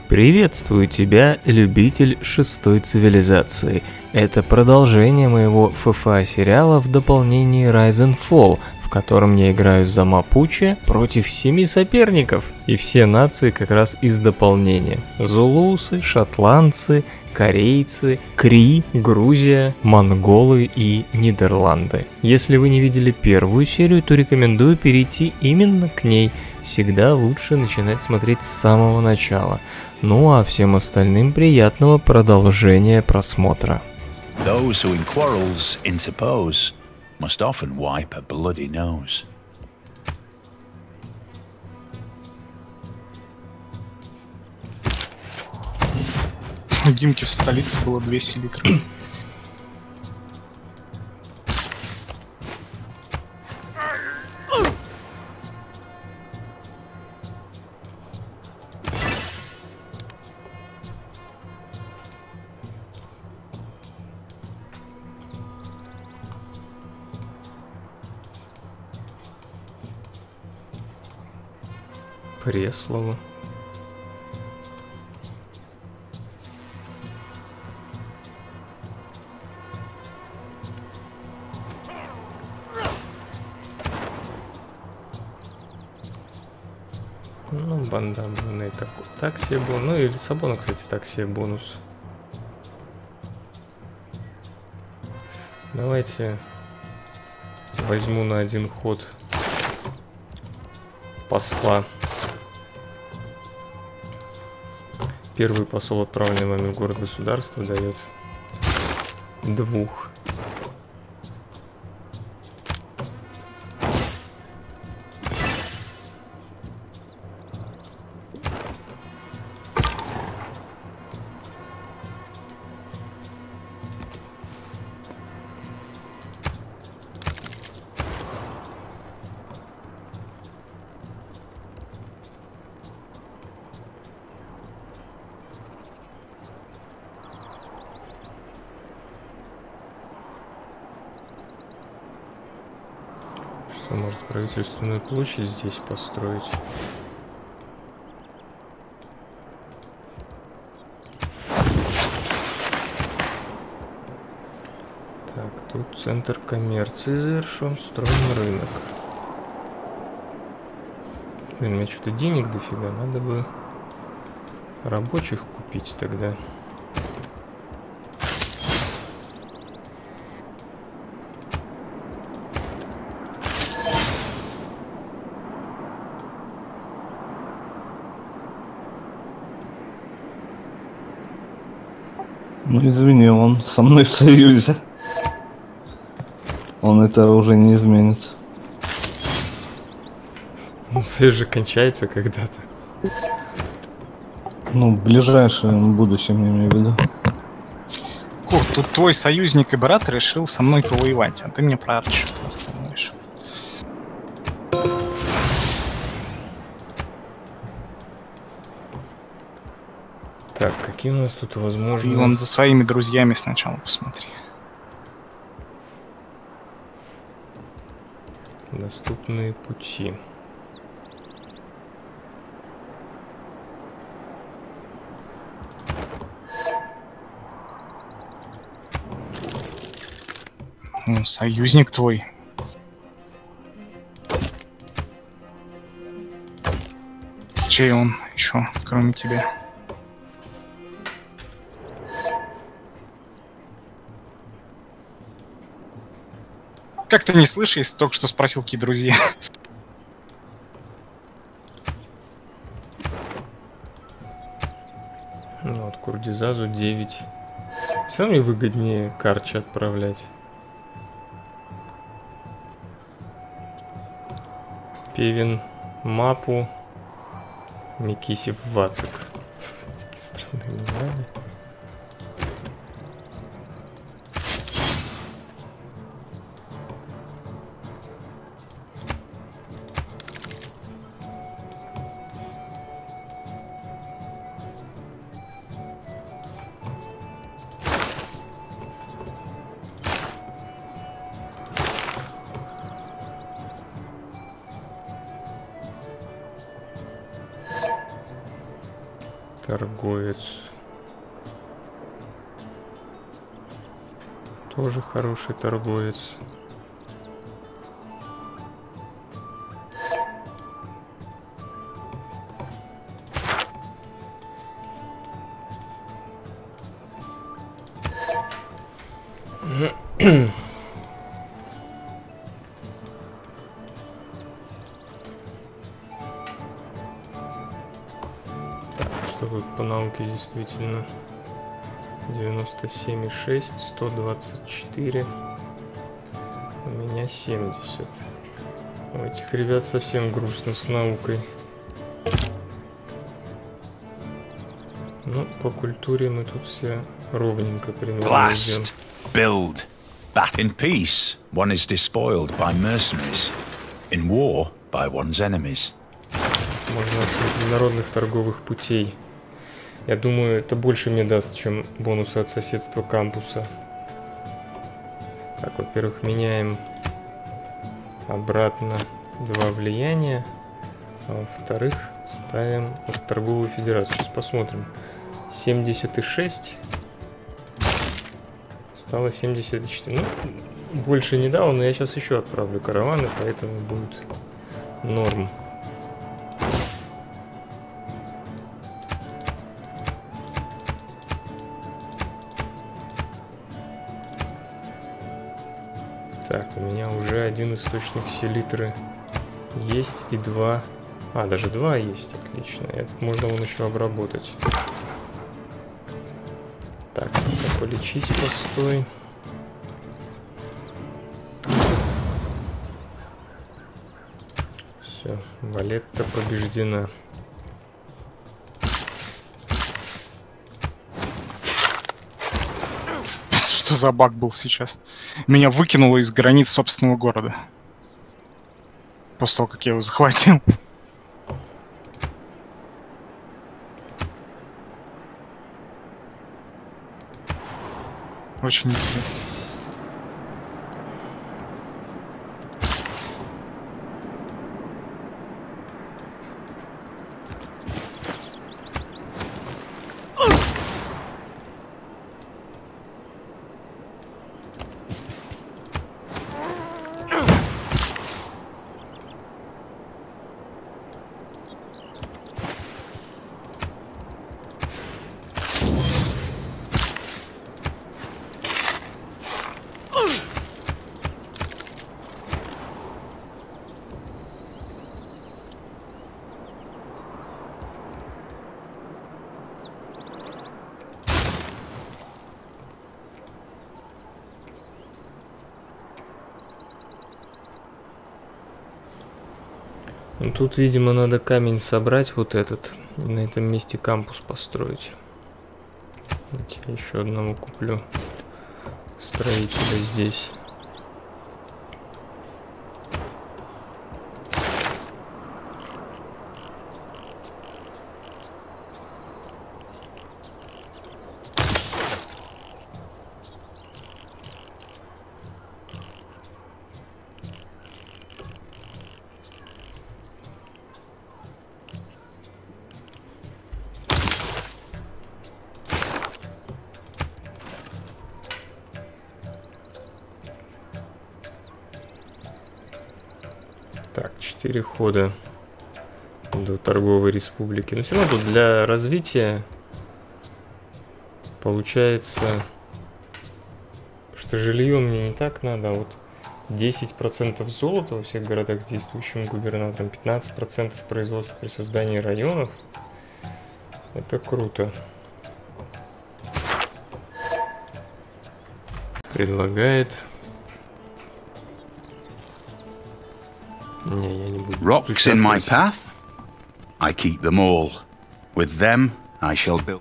Приветствую тебя, любитель шестой цивилизации. Это продолжение моего ФФА сериала в дополнении Rise and Fall, в котором я играю за Мапуче против 7 соперников. И все нации как раз из дополнения. Зулусы, шотландцы, корейцы, Кри, Грузия, монголы и Нидерланды. Если вы не видели первую серию, то рекомендую перейти именно к ней. Всегда лучше начинать смотреть с самого начала. Ну а всем остальным приятного продолжения просмотра. Those who in quarrels interpose must often wipe a bloody nose. У Димки в столице было 200 литров. Преслово. Ну, бандамный так себе бонус. Ну и Лиссабона, кстати, так себе бонус. Давайте возьму на один ход посла. Первый посол, отправленный вами в город-государство, дает 2. Что может правительственную площадь здесь построить? Так, тут центр коммерции завершен, строим рынок. Блин, у меня что-то денег дофига, надо бы рабочих купить тогда. Ну извини, он со мной в союзе. Он это уже не изменит. Ну, союз же кончается когда-то. Ну, в ближайшем будущем, я имею в виду. Курт, тут твой союзник и брат решил со мной повоевать, а ты мне про Арчи что-то рассказываешь. Так, какие у нас тут возможности? Ты вон за своими друзьями сначала посмотри. Доступные пути. Ну, союзник твой. Чей он еще, кроме тебя? Как ты не слышишь, если только что спросил, какие друзья? Ну, вот Курдизазу 9. Все мне выгоднее Карчи отправлять. Певин Мапу, Микисев Вацик. Такие странные названия. Торговец. Тоже хороший торговец. Что тут по науке действительно? 97,6, 124. У меня 70. У этих ребят совсем грустно с наукой. Ну, по культуре мы тут все ровненько примерно идем. Blast, build. In peace, one is despoiled by mercenaries. In war, by one's enemies. Можно от международных торговых путей. Я думаю, это больше мне даст, чем бонусы от соседства кампуса. Так, во-первых, меняем обратно 2 влияния. А во-вторых, ставим вот торговую федерацию. Сейчас посмотрим. 76 стало 74. Ну, больше не дал, но я сейчас еще отправлю караваны, поэтому будет норм. Так, у меня уже один источник селитры есть и 2. А, даже 2 есть, отлично. Этот можно вон еще обработать. Так, полечись, постой. Все, Валетта побеждена. Что за баг был сейчас? Меня выкинуло из границ собственного города. После того, как я его захватил. Очень интересно. Ну, тут, видимо, надо камень собрать вот этот и на этом месте кампус построить. Я еще одного куплю строителя здесь. Так, 4 хода до торговой республики. Но все равно тут для развития получается, что жилье мне не так надо, а вот 10% золота во всех городах с действующим губернатором, 15% производства при создании районов. Это круто. Предлагает. Не, я не буду. Rocks in my path? I keep them all. With them, I shall build.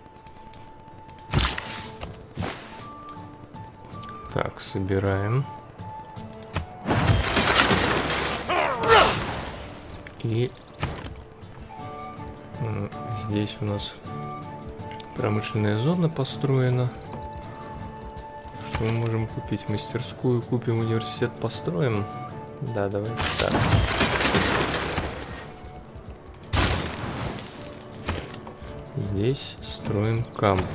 Так, собираем. И здесь у нас промышленная зона построена. Что мы можем купить? Мастерскую купим, университет построим. Да, давай так. Здесь строим кампус.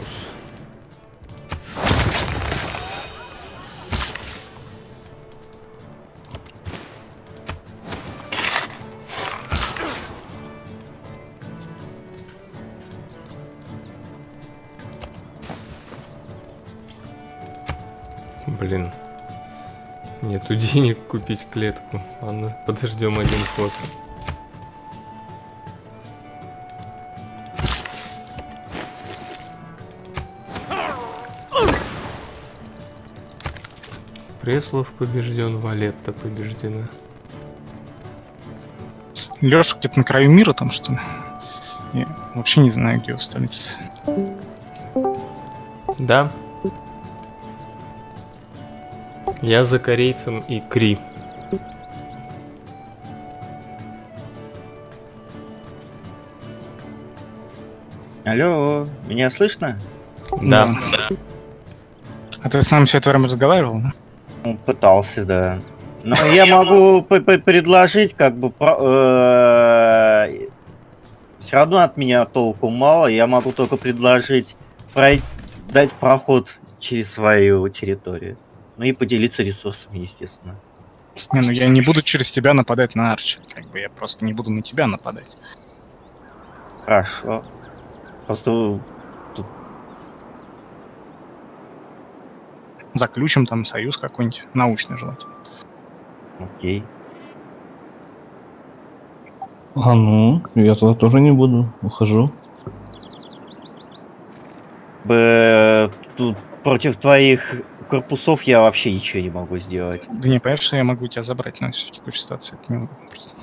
Блин, нету денег купить клетку. Ладно, подождем один ход. Преслов побежден, Валетта побеждена. Лёша где-то на краю мира там, что ли? Я вообще не знаю, где его столица. Да. Я за корейцем и Кри. Алло, меня слышно? Да. А ты с нами все это время разговаривал, да? Ну, пытался, да. Но я могу предложить, как бы, все равно от меня толку мало, я могу только предложить дать проход через свою территорию. Ну и поделиться ресурсами, естественно. Не, ну я не буду через тебя нападать на Арчи. Как бы я просто не буду на тебя нападать. Хорошо. Просто тут... Заключим там союз какой-нибудь, научный желательно. Окей. А ну, я туда тоже не буду, ухожу. Тут против твоих корпусов я вообще ничего не могу сделать. Да не, понятно, что я могу тебя забрать, но в текущей ситуации это неудобно просто.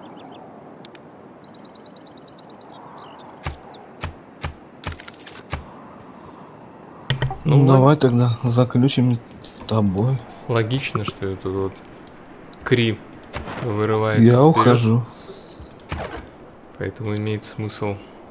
Ну, давай тогда заключим с тобой. Логично, что это вот Кри вырывается. Я вперед, ухожу. поэтому имеет смысл.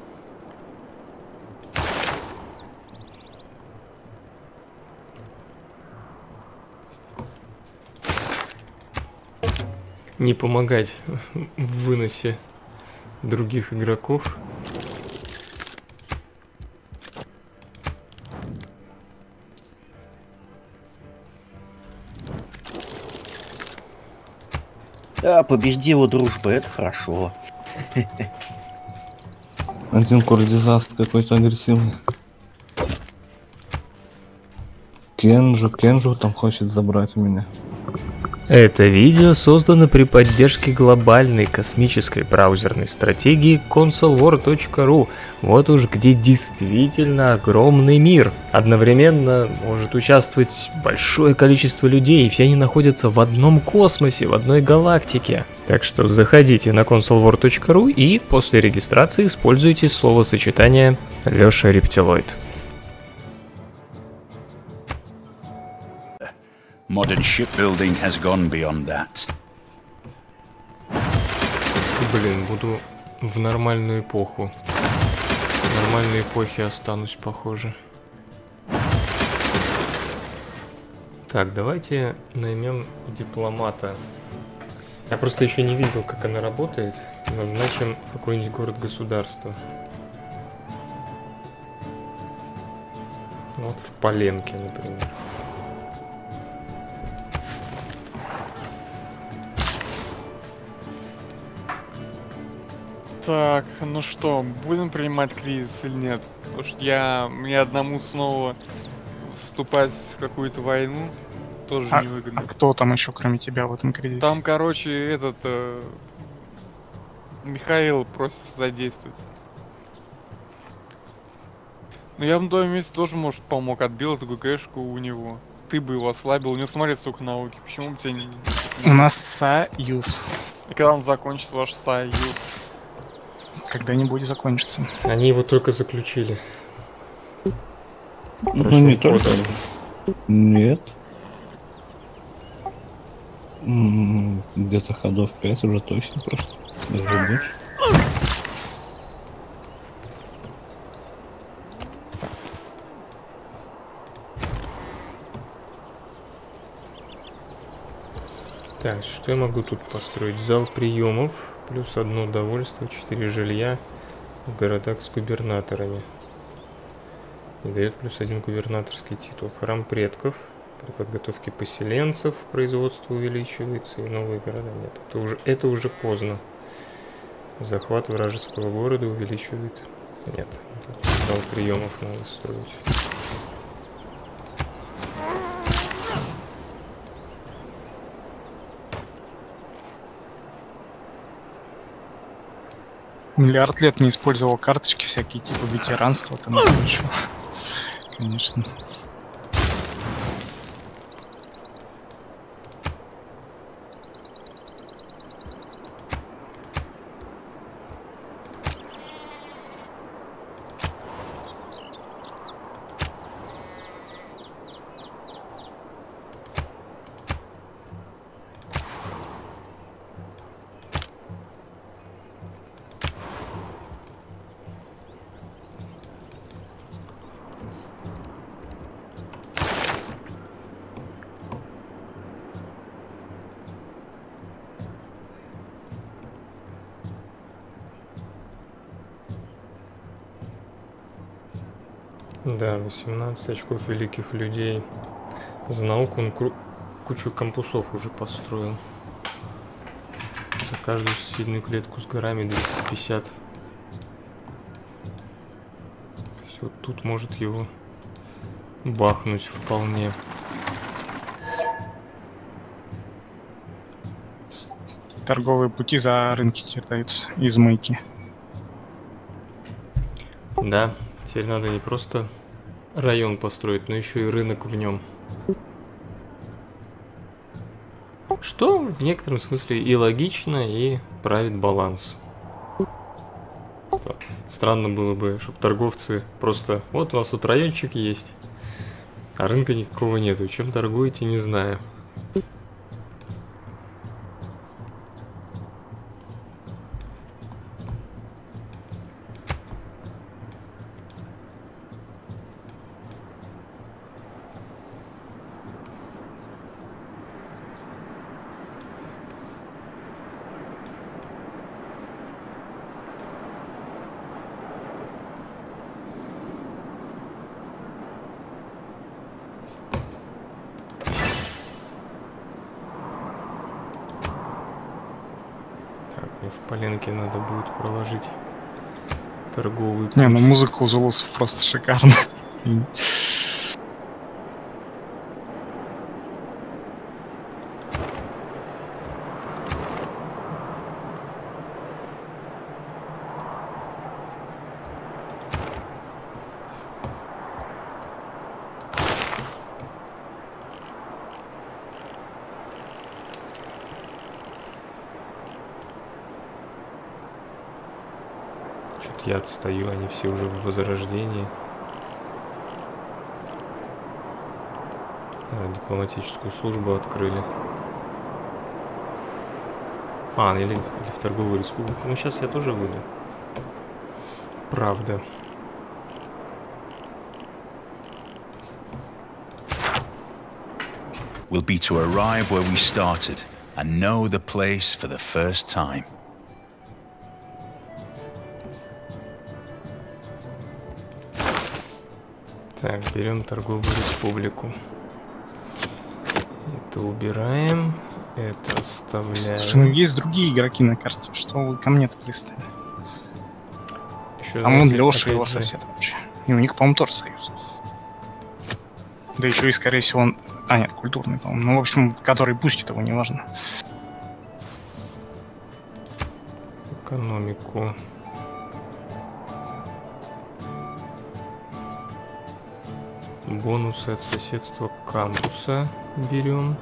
Не помогать в выносе других игроков. Да, победила дружба, это хорошо. Один курдизаст какой-то агрессивный. Кенжу там хочет забрать у меня. Это видео создано при поддержке глобальной космической браузерной стратегии consolewar.ru. Вот уж где действительно огромный мир. Одновременно может участвовать большое количество людей, и все они находятся в одном космосе, в одной галактике. Так что заходите на consolewar.ru и после регистрации используйте словосочетание Лёша Рептилоид. Modern shipbuilding has gone beyond that. Блин, буду в нормальную эпоху. В нормальной эпохе останусь, похоже. Так, давайте наймем дипломата. Я просто еще не видел, как она работает. Назначим какой-нибудь город-государство. Вот в Поленке, например. Так, ну что, будем принимать кризис или нет? Потому что мне одному снова вступать в какую-то войну тоже невыгодно. А кто там еще, кроме тебя, в этом кризисе? Там, короче, Михаил просит задействовать. Ну я бы на твоем месте тоже, может, помог, отбил эту ГГшку у него. Ты бы его ослабил, у него, смотри, столько науки. Почему бы тебе не... У нас союз. И когда он закончится, ваш союз? Когда-нибудь закончится. Они его только заключили. Ну не только. Нет. Где-то ходов 5 уже точно прошло. Даже больше. Так, что я могу тут построить? Зал приемов, плюс одно удовольствие, 4 жилья. в городах с губернаторами. И дает +1 губернаторский титул. Храм предков. При подготовке поселенцев производство увеличивается и новые города. Нет, это уже поздно. Захват вражеского города увеличивает. Нет, зал приемов надо строить. Миллиард лет не использовал карточки всякие, типа ветеранства там и прочего. Конечно. Да, 18 очков великих людей. За науку он кучу кампусов уже построил. За каждую соседнюю клетку с горами 250. Все, тут может его бахнуть вполне. Торговые пути за рынки теперь даются из мойки. Да, теперь надо не просто район построить, но еще и рынок в нем. Что в некотором смысле и логично, и правит баланс. Странно было бы, чтобы торговцы просто... Вот у нас тут райончик есть, а рынка никакого нету. Чем торгуете, не знаю. В Поленке надо будет проложить торговый путь. Не, ну музыка у зулусов просто шикарная. Что-то я отстаю, они все уже в возрождении. Дипломатическую службу открыли. Или в торговую республику. Ну, сейчас я тоже выйду. Правда. Will be to arrive where we started and know the place for the first time. Так, берем торговую республику. Это убираем, это оставляем. Слушай, ну есть другие игроки на карте. Что вы ко мне-то пристали? Еще Там он знаете, Леша, его опять же, сосед вообще. И у них, по-моему, тоже союз. Да еще и, скорее всего, он... А, нет, культурный, по-моему. Ну, в общем, который пустит его, неважно. Экономику. Бонусы от соседства кампуса берем.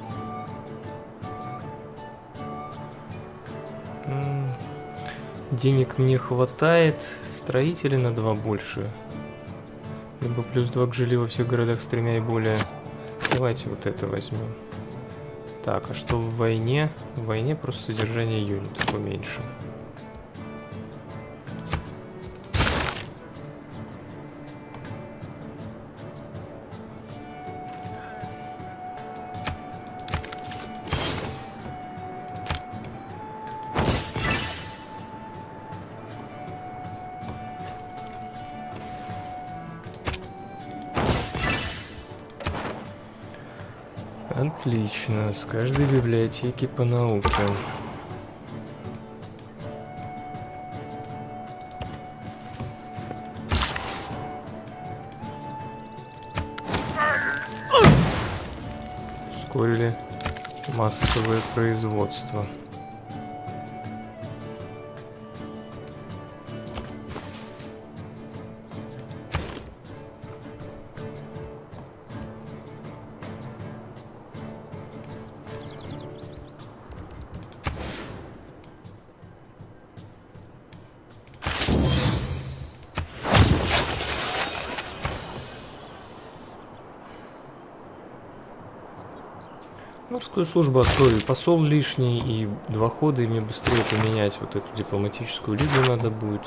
Денег мне хватает. Строители на 2 больше. Либо +2 к жилью во всех городах с 3 и более. Давайте вот это возьмем. Так, а что в войне? В войне просто содержание юнитов поменьше. Отлично, с каждой библиотеки по науке. Ускорили массовое производство. Морскую службу открою. Посол лишний и 2 хода, и мне быстрее поменять вот эту дипломатическую лигу надо будет.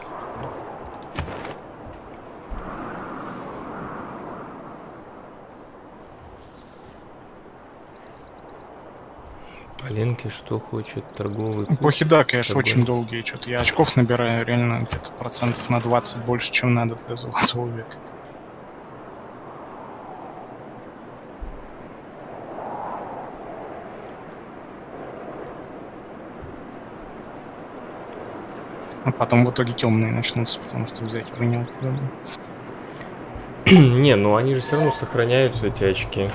Поленки что хочет, торговый. Эпохи, да, конечно, очень долгие. Что-то я очков набираю реально где-то процентов на 20 больше, чем надо для золотого века. А потом в итоге темные начнутся, потому что взять уже неоткуда было. Не, ну они же все равно сохраняются, эти очки.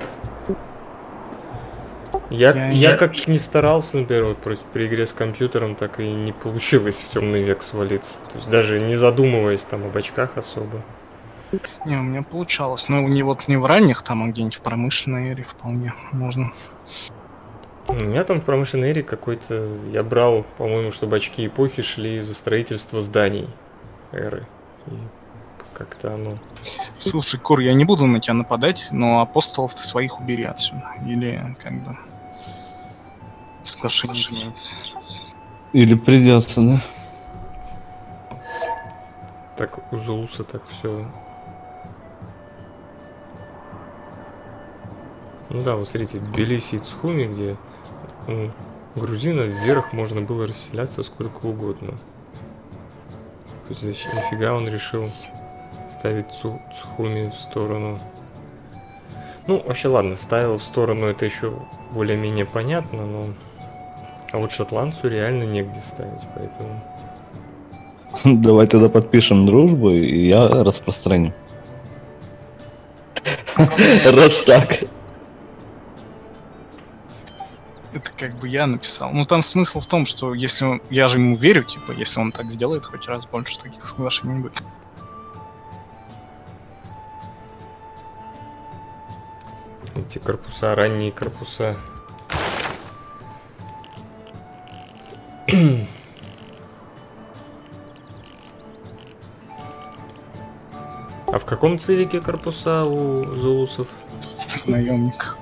Я как не старался, например, вот при игре с компьютером, так и не получилось в темный век свалиться. То есть даже не задумываясь там об очках особо. Не, у меня получалось. Но не в ранних, там, а где-нибудь в промышленной эре вполне можно. У меня там в промышленной эре какой-то... Я брал, по-моему, чтобы очки эпохи шли за строительство зданий эры. И как-то оно... Слушай, Кор, я не буду на тебя нападать, но апостолов ты своих убери отсюда. Или как бы... Соглашение изменится. Или придется, да? Так у Зулуса так все. Ну да, вот смотрите, Тбилиси и Цхуми, где грузинов вверх можно было расселяться сколько угодно. То есть нифига он решил ставить Цхуми в сторону. Ну, вообще ладно, ставил в сторону, это еще более-менее понятно, но... А вот шотландцу реально негде ставить, поэтому... Давай тогда подпишем дружбу, и я распространю. Раз так. Это как бы я написал. Ну там смысл в том, что если я же ему верю, типа, если он так сделает хоть раз, больше таких соглашений не будет. Эти корпуса, ранние корпуса. А в каком цивике корпуса у зулусов? В наемниках.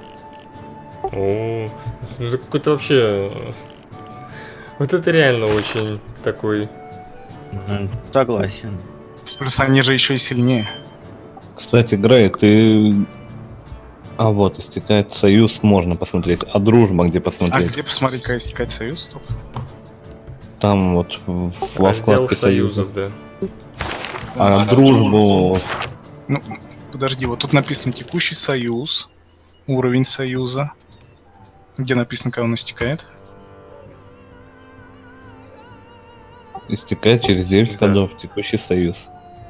О, это какой-то вообще... Вот это реально очень такой... Согласен. Плюс они же еще и сильнее. Кстати, Грей, ты... А вот, истекает союз, можно посмотреть. А дружба где посмотреть? А где посмотреть, когда истекает союз? Стоп. Там вот во Раздел вкладке союзов, союзов. да. А дружбу... Ну, подожди, вот тут написано текущий союз, уровень союза. Где написано, когда он истекает? Истекает через 9 ходов, текущий союз.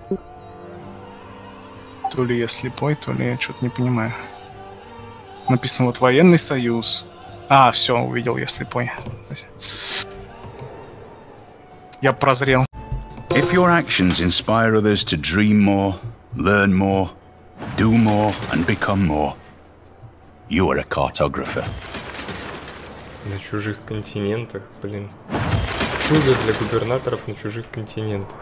То ли я слепой, то ли я что-то не понимаю. Написано вот военный союз. А, все, увидел, я слепой. Я прозрел. If your actions inspire others to dream more, learn more, do more, and become more, you are a cartographer. На чужих континентах, блин. Чудо для губернаторов на чужих континентах.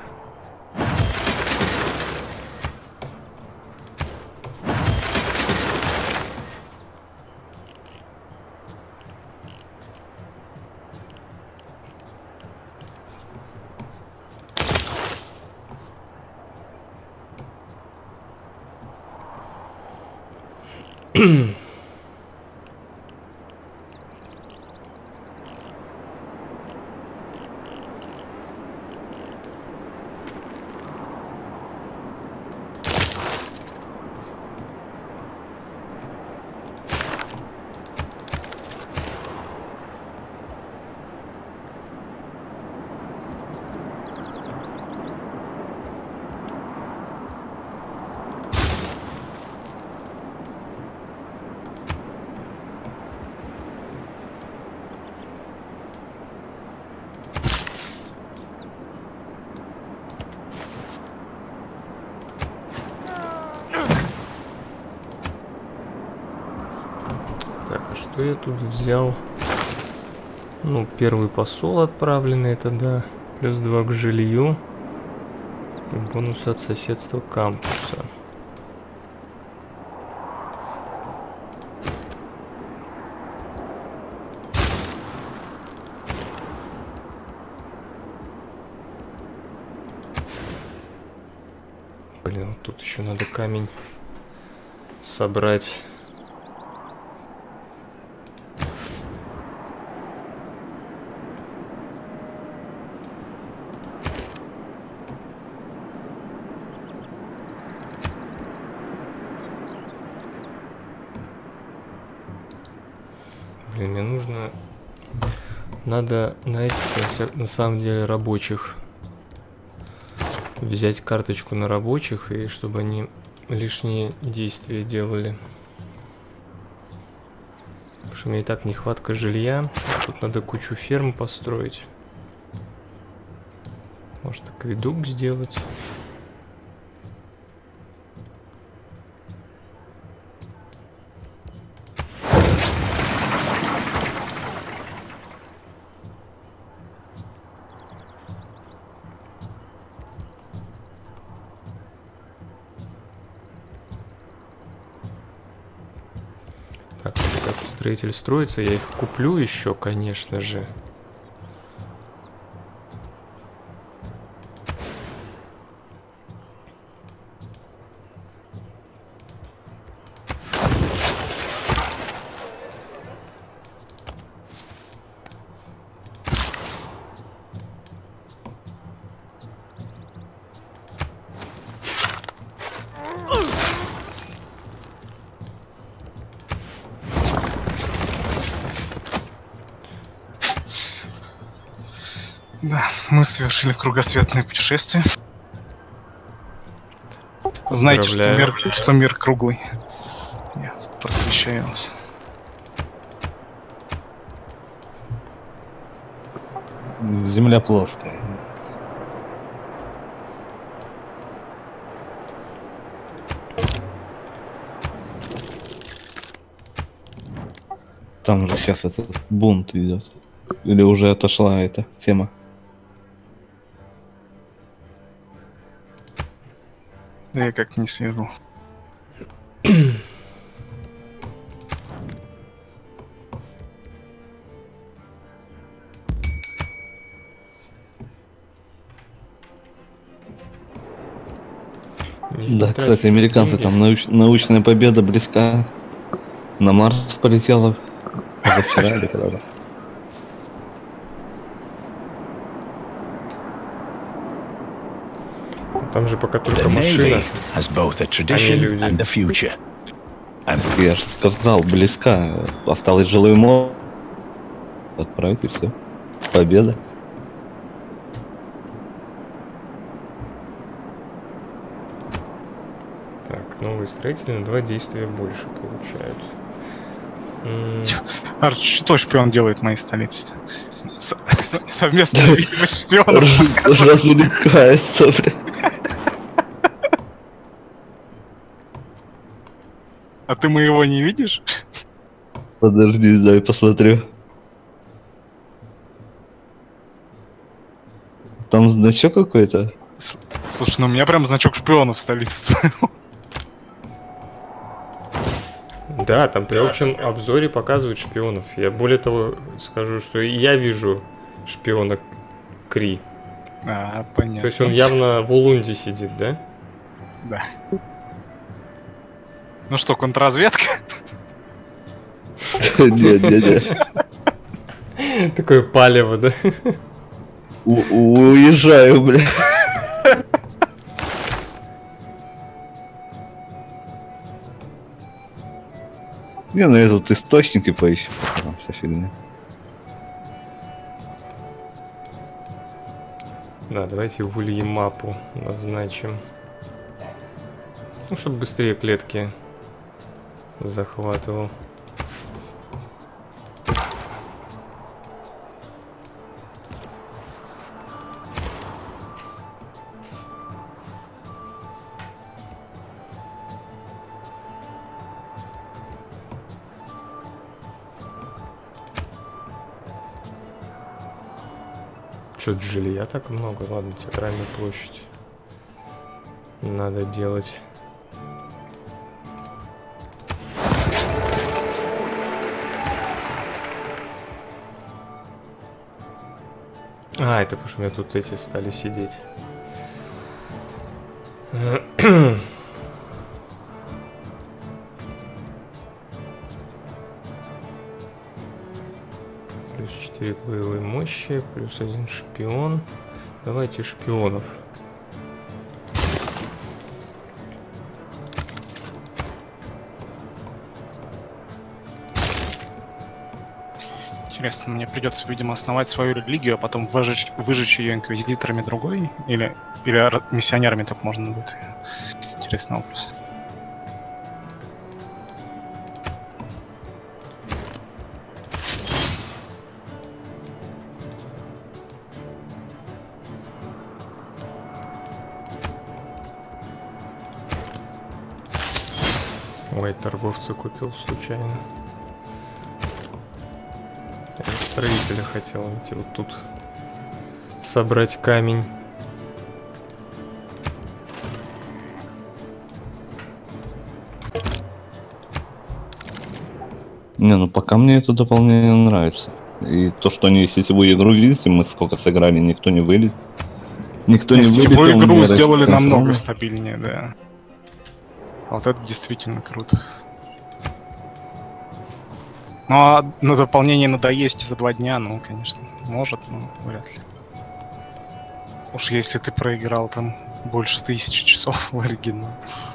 что я тут взял? Ну, первый посол отправленный, это да. Плюс 2 к жилью. И бонус от соседства кампуса. Блин, вот тут еще надо камень собрать. Блин, мне нужно... Надо на этих, на самом деле, рабочих взять карточку на рабочих, и чтобы они лишние действия делали. Потому что у меня и так нехватка жилья. Тут надо кучу ферм построить. Может, акведук сделать. Так, как строитель строится, я их куплю еще, конечно же. Да, мы совершили кругосветное путешествие. Знаете, что мир круглый. Я просвещаю вас. Земля плоская. Там же сейчас этот бунт идет. Или уже отошла эта тема? Да я как не слежу. Да, кстати, американцы там научная победа близка. На Марс полетела позавчера или когда-то. Там же пока только The машина. Navy has both a tradition and a future. And Я же сказал, близка. Осталось жилой мост отправить и все. Победа. Так, новые строители на 2 действия больше получают. Арч, что шпион делает в моей столице? Совместно видимость шпионов. Развлекается, бля. А ты моего не видишь? Подожди, дай посмотрю. Там значок какой-то? Слушай, ну у меня прям значок шпиона в столице. Да, там при общем обзоре показывают шпионов. Я более того скажу, что и я вижу шпиона Кри. А, понятно. То есть он явно в Улунде сидит, да? Да. Ну что, контрразведка? Нет. Такое палево, да? Уезжаю, бля. Не, ну этот источник и поищем. Там вся фигня. Да, давайте в Ульямапу назначим. Ну, чтобы быстрее клетки захватывал. Чё-то жилья так много. Ладно, театральную площадь надо делать. А, это потому что у меня тут эти стали сидеть. Плюс 4 боевой мощи, плюс 1 шпион. Давайте шпионов. Интересно, мне придется, видимо, основать свою религию, а потом выжечь ее инквизиторами другой? Или миссионерами только можно будет? Интересный вопрос. Ой, торговца купил случайно. Я строителя хотел идти вот тут собрать камень. Не, ну пока мне это дополнение нравится. И то, что они сетевую игру, видите, мы сколько сыграли, никто не вылет. Никто не вылетел. Сетевую игру не сделали распространил. намного стабильнее, да. Вот это действительно круто. Ну а на дополнение надоесть за 2 дня, ну, конечно, может, но вряд ли. Уж если ты проиграл там больше 1000 часов в оригинал.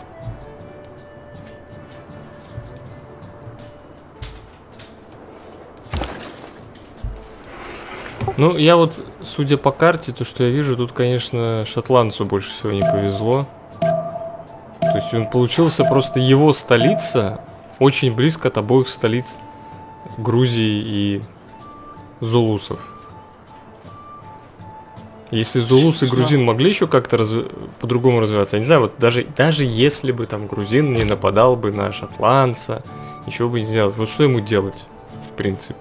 Ну, я вот, судя по карте, то, что я вижу, тут, конечно, шотландцу больше всего не повезло. То есть он получился просто его столица очень близко от обоих столиц Грузии и зулусов. Если зулус и грузин могли еще как-то по-другому развиваться, я не знаю, вот даже если бы там грузин не нападал бы на шотландца, ничего бы не сделал. Вот что ему делать, в принципе?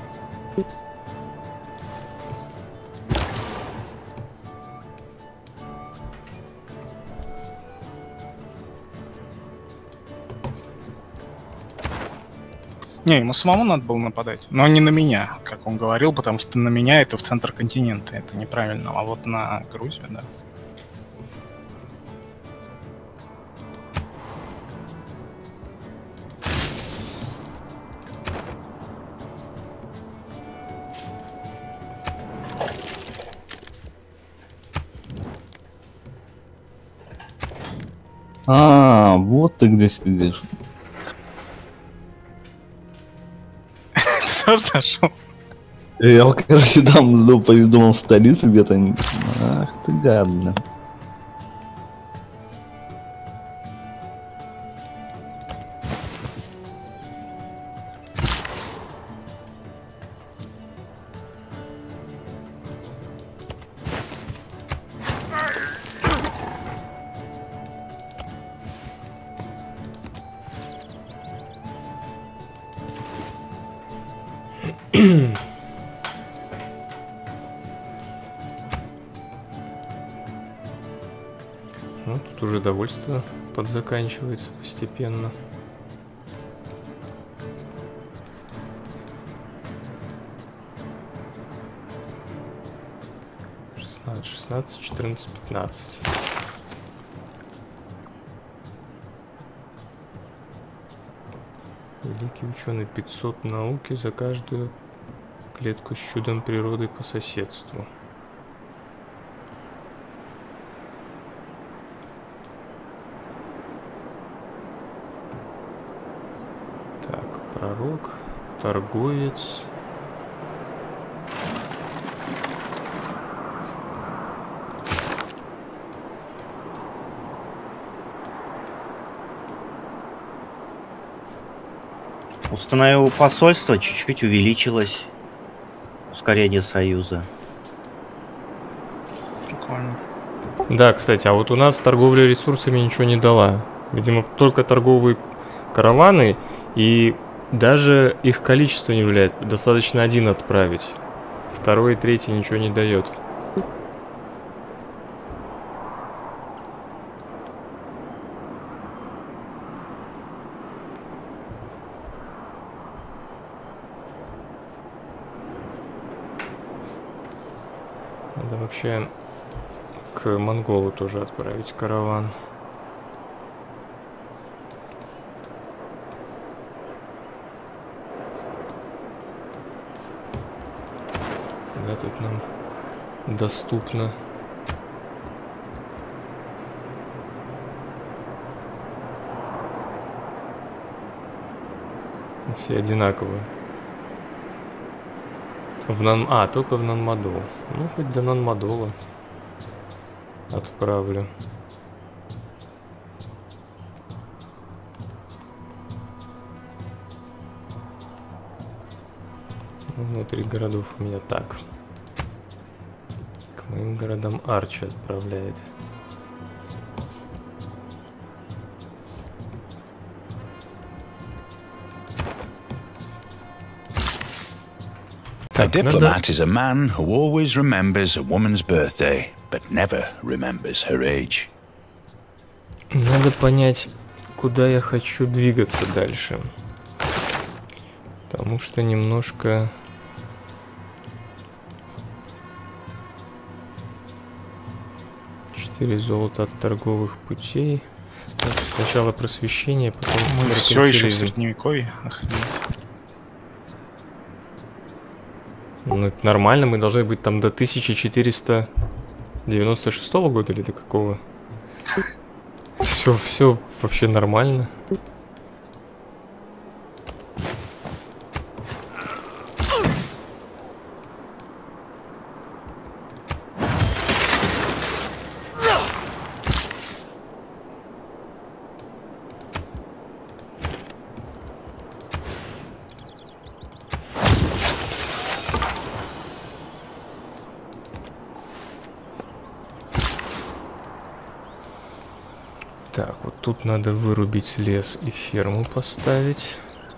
Не, ему самому надо было нападать, но не на меня, как он говорил, потому что на меня это в центр континента, это неправильно, а вот на Грузию, да. А, вот ты где сидишь. Ты тоже нашел? Я, короче, там думал в столице где-то. Ах ты гад, блин. Ну, тут уже довольство подзаканчивается постепенно. — 16, 14, 15. Великий ученый, 500 науки за каждую клетку с чудом природы по соседству. Так, пророк, торговец. Установил посольство, чуть-чуть увеличилось ускорение союза. Прикольно. Да, кстати, а вот у нас торговля ресурсами ничего не дала. Видимо, только торговые караваны, и даже их количество не влияет. Достаточно один отправить. Второй и третий ничего не дает. Надо вообще к монголу тоже отправить караван. Да, тут нам доступно. Все одинаковые. Только в Нанмадол. Ну, хоть до Нанмадола отправлю. Внутри городов у меня так. К моим городам Арчи отправляет. A diplomat is a man who always remembers a woman's birthday, but never remembers her age. Надо понять, куда я хочу двигаться дальше. Потому что немножко... Четыре золота от торговых путей. Так, сначала просвещение, потом... Мы все еще в меркантилизм. средневековье. Охренеть. Ну, это нормально, мы должны быть там до 1496 года или до какого? Все вообще нормально. Так, вот тут надо вырубить лес и ферму поставить.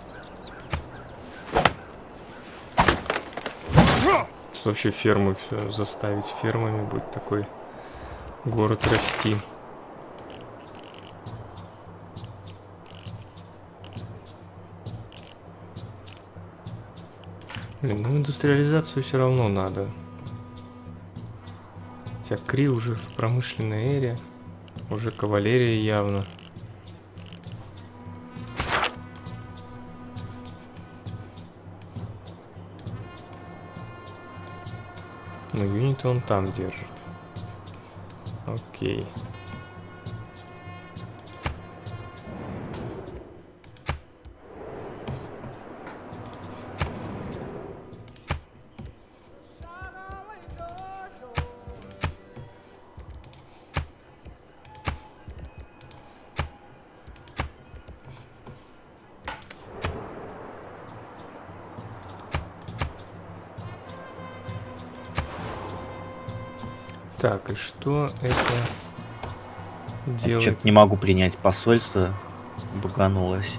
Тут вообще ферму все заставить фермами, будет такой город расти. Блин, ну индустриализацию все равно надо. Хотя Кри уже в промышленной эре. Уже кавалерия явно. Но юниты он там держит. Окей. Так, и что это делает? Что-то не могу принять посольство. Буганулось.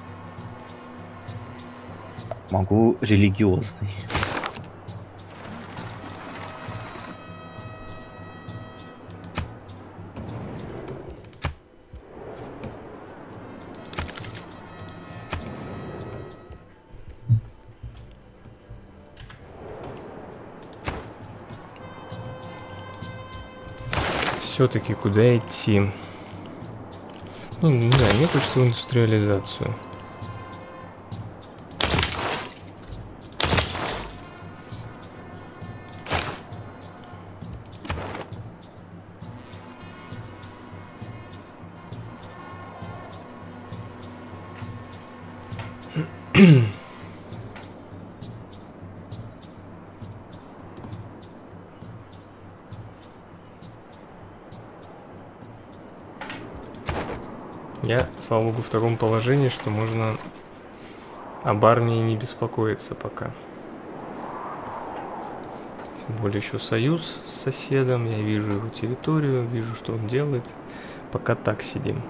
Могу религиозный. Все-таки куда идти? Ну, не знаю, мне хочется в индустриализацию. Я, слава богу, в таком положении, что можно об армии не беспокоиться пока. Тем более еще союз с соседом, я вижу его территорию, вижу, что он делает. Пока так сидим.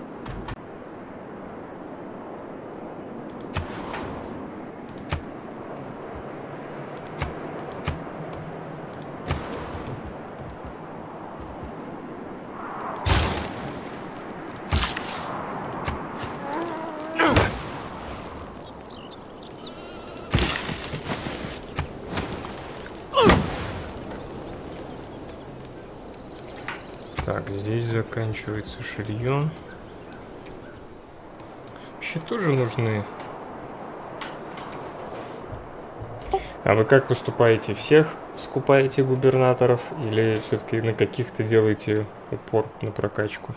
здесь заканчивается шилье. Вообще тоже нужны. А вы как поступаете? Всех скупаете губернаторов или все-таки на каких-то делаете упор на прокачку?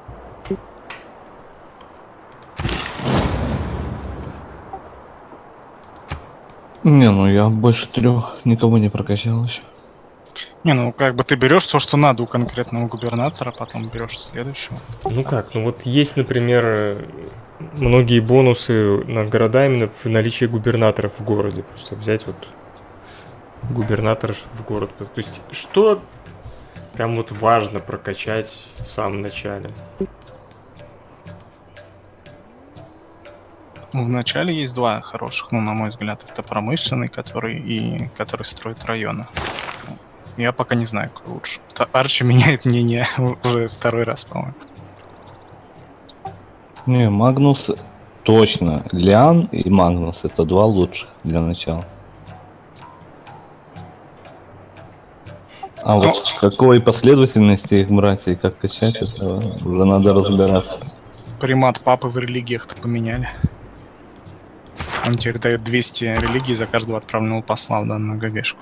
Не, ну я больше 3 никого не прокачал еще. Не, ну как бы ты берешь то, что надо у конкретного губернатора, потом берешь следующего. Ну как, ну вот есть, например, многие бонусы на города именно в наличии губернаторов в городе. Просто взять вот губернатора в город. То есть что прям вот важно прокачать в самом начале? В начале есть два хороших, ну, на мой взгляд, это промышленный, который строит районы. Я пока не знаю, какой лучше. Арчи меняет мнение уже второй раз, по-моему. Не, Магнус точно. Лиан и Магнус это 2 лучших для начала. А вот в какой последовательности их брать и как качать, это уже надо разбираться. Примат папы в религиях-то поменяли. Он теперь дает 200 религий за каждого отправленного посла в данную ГГшку.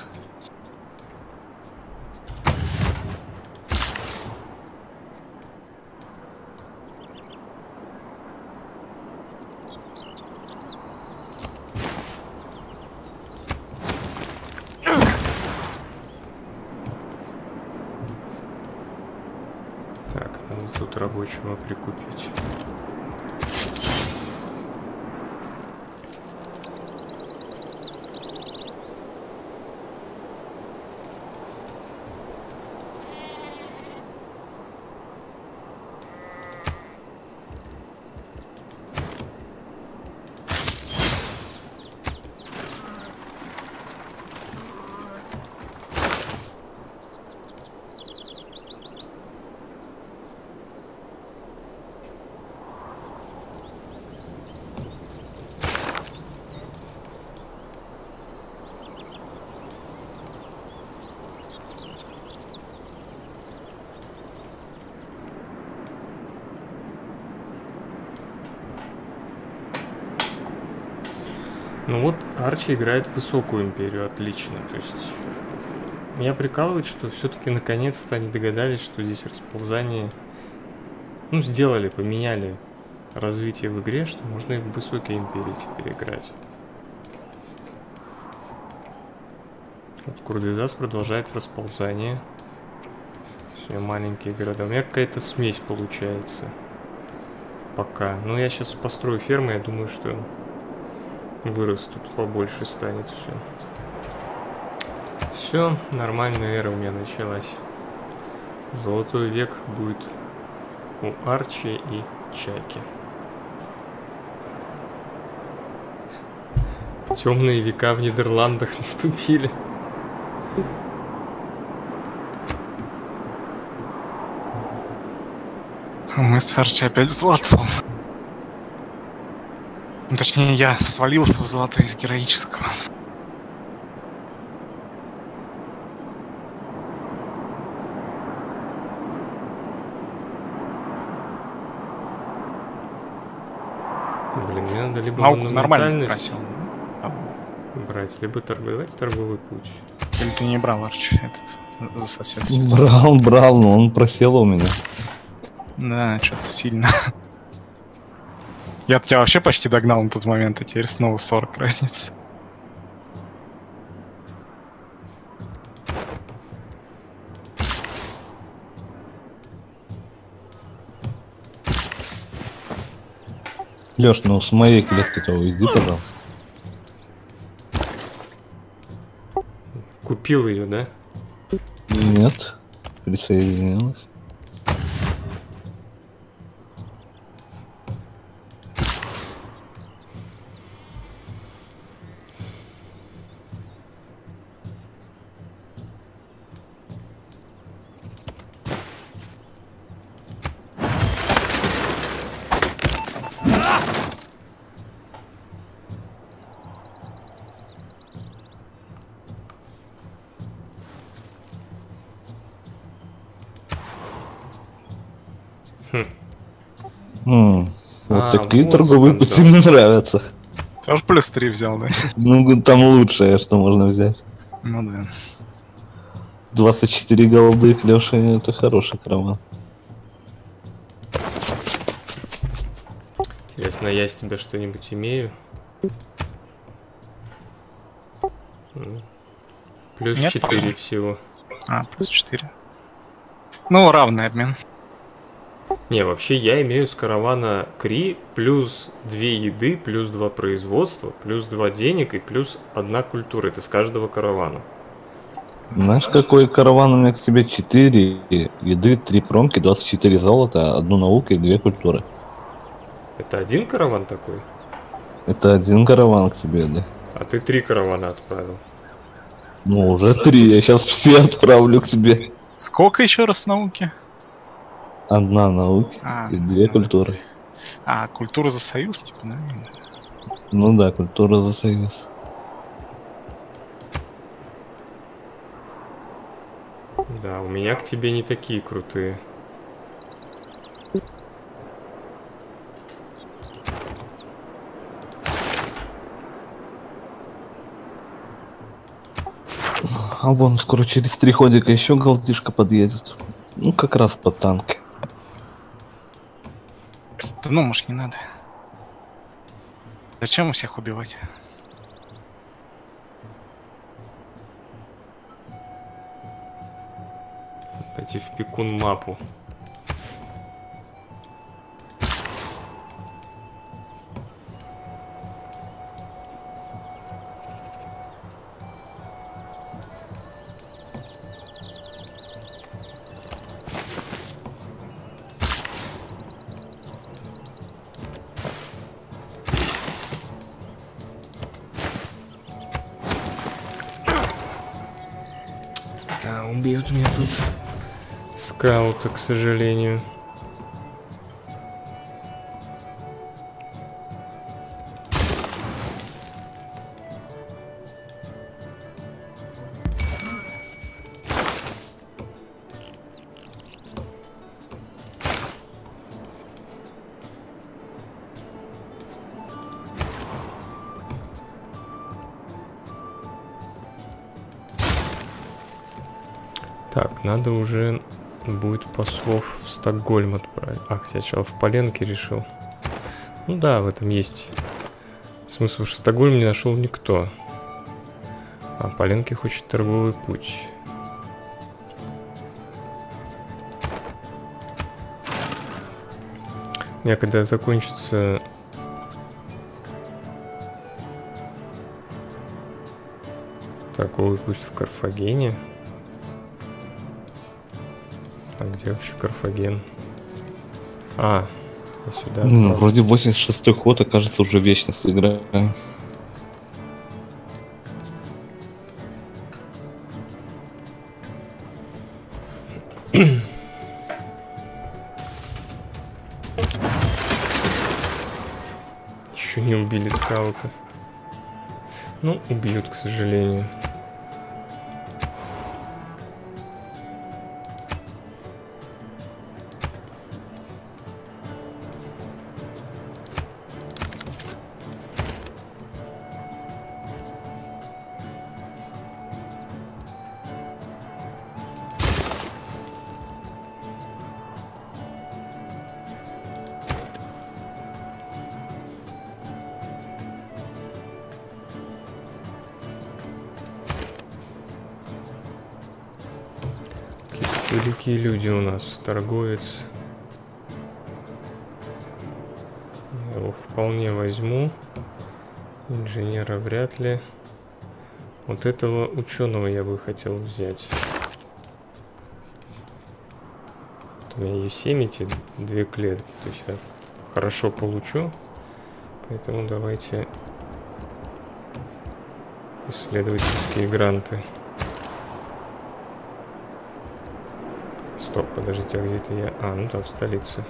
Так, надо тут рабочего прикупить. Ну вот Арчи играет в высокую империю, отлично. То есть меня прикалывает, что все-таки наконец-то они догадались, что здесь расползание, ну, сделали, поменяли развитие в игре, что можно и в высокие империи теперь играть. Вот Курдизас продолжает в расползании. Все маленькие города. У меня какая-то смесь получается. Пока. Ну, я сейчас построю фермы, я думаю, что вырастут, побольше станет все. Все, нормальная эра у меня началась. Золотой век будет у Арчи и Чаки. Темные века в Нидерландах наступили. Мы с Арчи опять в золотом. Ну, точнее, я свалился в золото из героического. Блин, мне надо либо Науку нормально монументальность просил. брать, либо давайте торговый путь. Или ты не брал Арчи этот за соседство? Брал, но он просел у меня. Да, что-то сильно. Я тебя вообще почти догнал на тот момент, а теперь снова 40 разница. Лёш, ну с моей клетки-то уйди, пожалуйста. Купил ее, да? Нет, присоединилась. Вот такие вот торговые скандал. пути мне нравятся. Тоже плюс 3 взял, да? Ну, там лучшее, что можно взять. Ну да. 24 голды, Леша, это хороший караван. Интересно, я с тебя что-нибудь имею? Плюс Нет, 4 по-моему. всего. Плюс 4. Ну, равный обмен. Не, вообще я имею с каравана Кри плюс 2 еды, плюс 2 производства, плюс 2 денег и плюс 1 культура. Это с каждого каравана. Знаешь, какой караван у меня к тебе? 4 еды, 3 промки, 24 золота, 1 наука и 2 культуры. Это один караван такой? Это один караван к тебе, да? А ты 3 каравана отправил. Ну, уже 3, я сейчас все отправлю к тебе. Сколько еще раз науки? 1 наука и 2 культуры. Культура за союз, типа, да? Ну да, культура за союз. Да, у меня к тебе не такие крутые. А вон скоро через 3 ходика еще голдишка подъедет. Ну, как раз под танки. Да ну, может, не надо. Зачем всех убивать? Пойти в пекун мапу. Убьют меня тут скаута, к сожалению. Так, надо уже будет послов в Стокгольм отправить. Хотя сначала в Поленке решил. Ну да, в этом есть смысл, что Стокгольм не нашел никто. А Поленке хочет торговый путь. Я когда закончится торговый путь в Карфагене. А где вообще Карфаген? Я сюда. Вроде 86-й ход, кажется, уже вечность играю. Еще не убили скаута. Ну, убьют, к сожалению. Великие люди у нас. Торговец. Я его вполне возьму. Инженера вряд ли. Вот этого ученого я бы хотел взять. Вот у меня Yosemite 2 клетки. То есть я хорошо получу. Поэтому давайте исследовательские гранты. Стоп, подождите, а где-то я... ну да, в столице.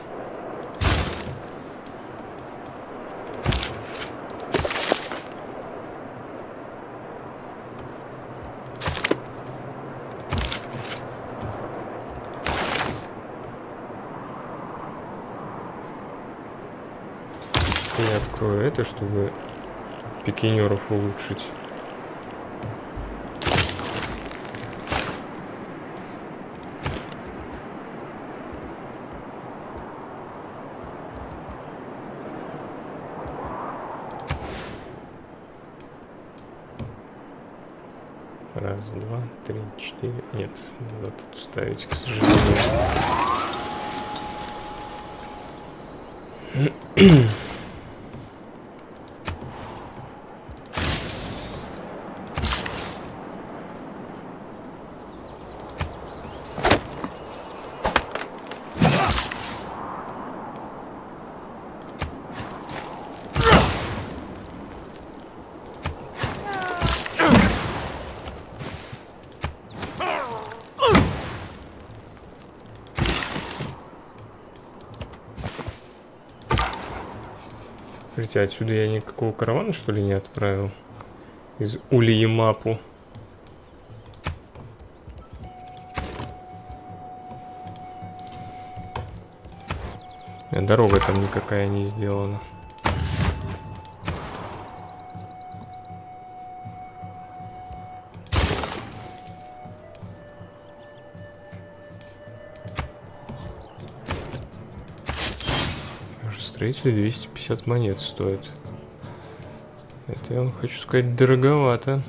Давайте я открою это, чтобы пикинеров улучшить. Раз, два, три, четыре. Нет, надо тут ставить, к сожалению. Смотрите, отсюда я никакого каравана, что ли, не отправил? Из Ульямапу. Дорога там никакая не сделана. Строитель 250 монет стоит. Это, я вам хочу сказать, дороговато.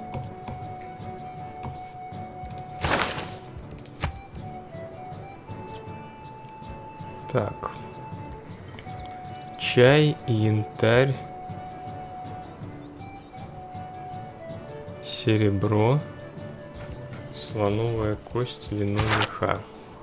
Так. Чай, янтарь, серебро, слоновая кость, вино, меха.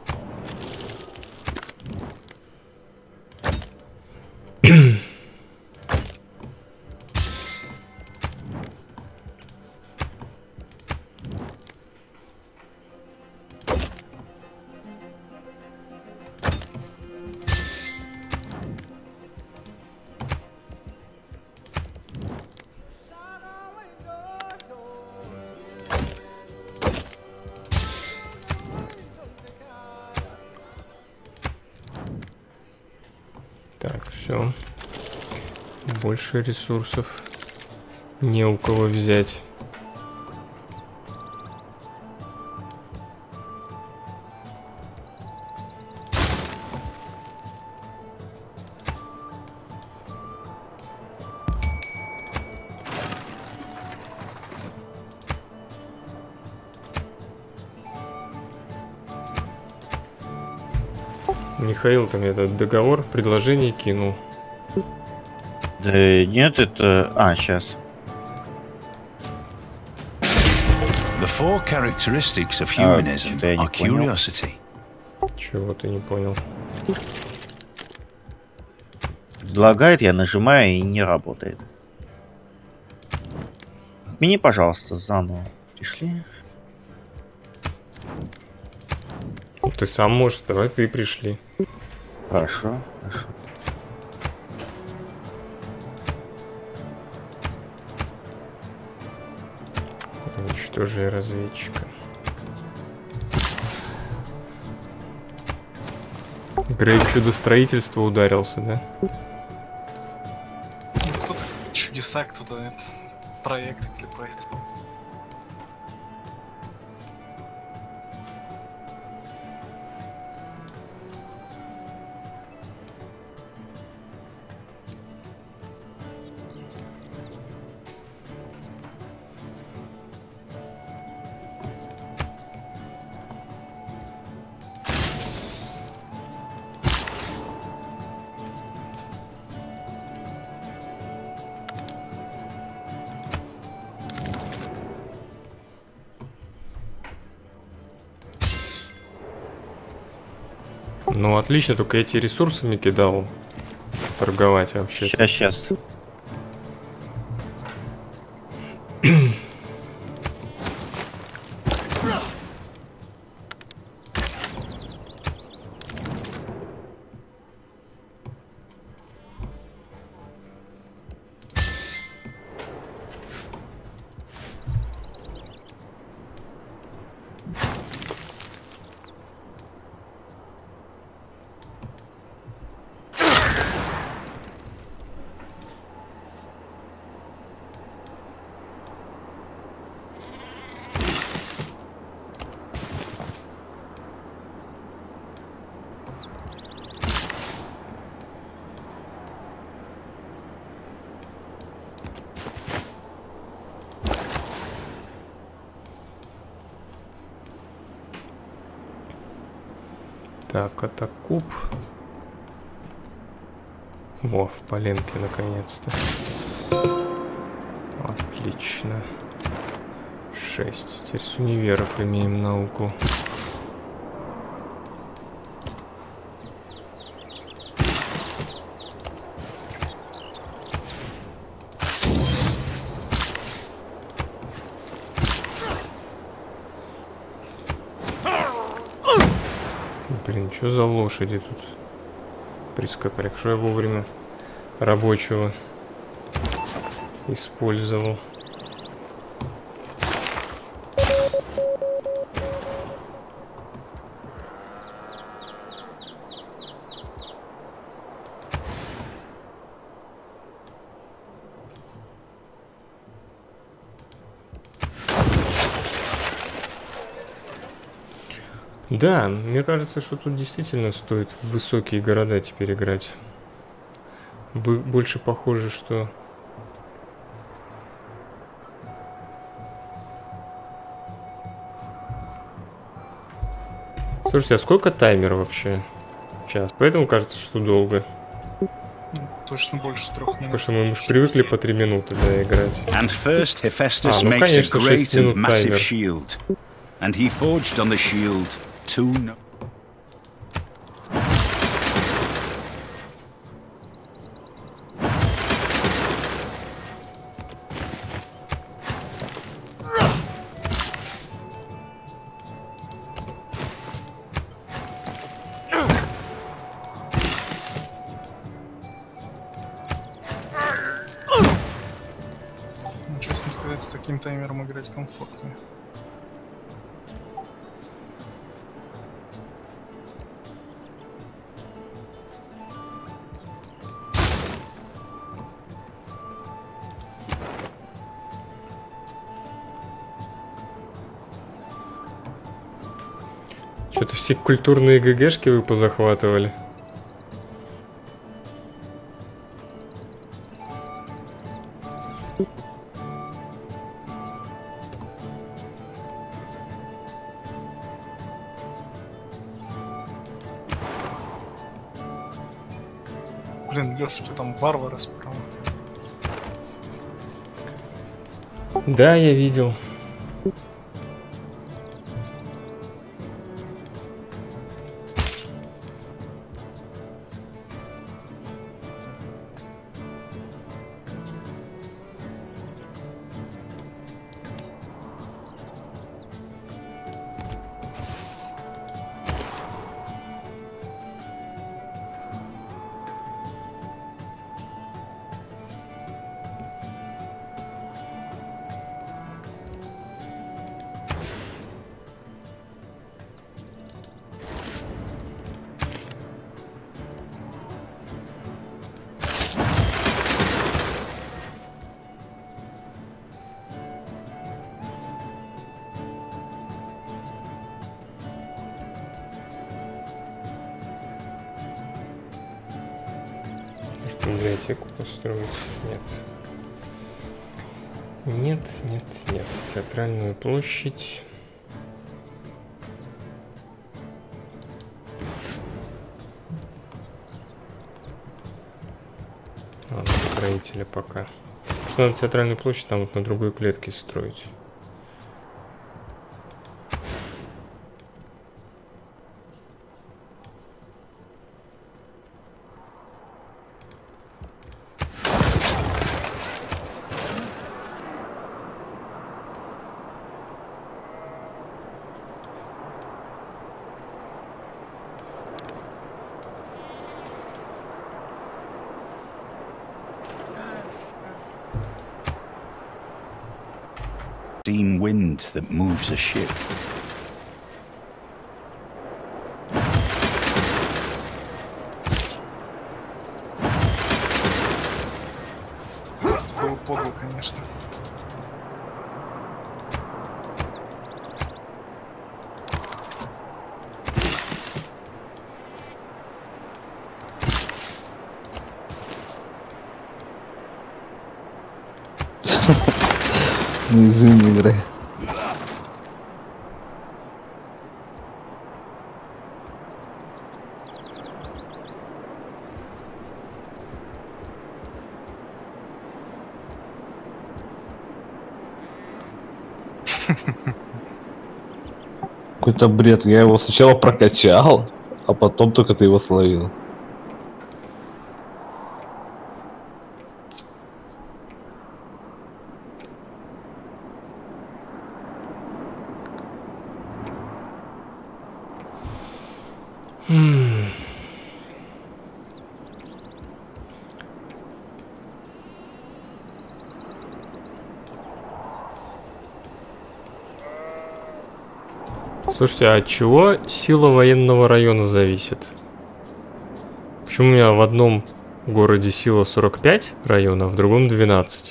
Так, все. Больше ресурсов не у кого взять. Михаил там этот договор, предложение кинул. Да нет, это... А, сейчас. The four characteristics of humanism are curiosity. Чего ты не понял? Предлагает, я нажимаю и не работает. Отмени, пожалуйста, заново. Пришли. Ты сам можешь, давай ты пришли. Хорошо, хорошо. Уничтожи разведчика. Грей в чудо-строительство ударился, да? Кто-то чудеса, кто-то это, проект клепает. Ну отлично, только эти ресурсами кидал торговать вообще. Сейчас. Так, это куб. Во, в поленке наконец-то. Отлично. 6. Теперь с универов имеем науку. Блин, что за лошади тут прискакали? Что я вовремя рабочего использовал. Да, мне кажется, что тут действительно стоит в высокие города теперь играть. Больше похоже, что... Слушайте, а сколько таймер вообще? Час. Поэтому кажется, что долго. Ну, точно больше 3 минут. Потому что мы уж привыкли по 3 минуты, да, играть. And first Hephaestus ну, makes конечно, a 6 great and минут massive таймер. shield. And he forged on the shield 2 Ну, честно сказать, с таким таймером играть комфортнее. Что-то все культурные ГГшки вы позахватывали. Блин, Лёш, что там варвары справа? Да, я видел. Может, библиотеку построить? Нет. Нет, нет, нет. Театральную площадь. Ладно, строителя пока. Что надо театральную площадь там вот на другой клетке строить. seen wind that moves a ship. Это было подло, конечно. Ну извини, Грей. Какой-то бред. Я его сначала прокачал, а потом только ты его словил. Слушайте, а от чего сила военного района зависит? Почему у меня в одном городе сила 45 района, а в другом 12?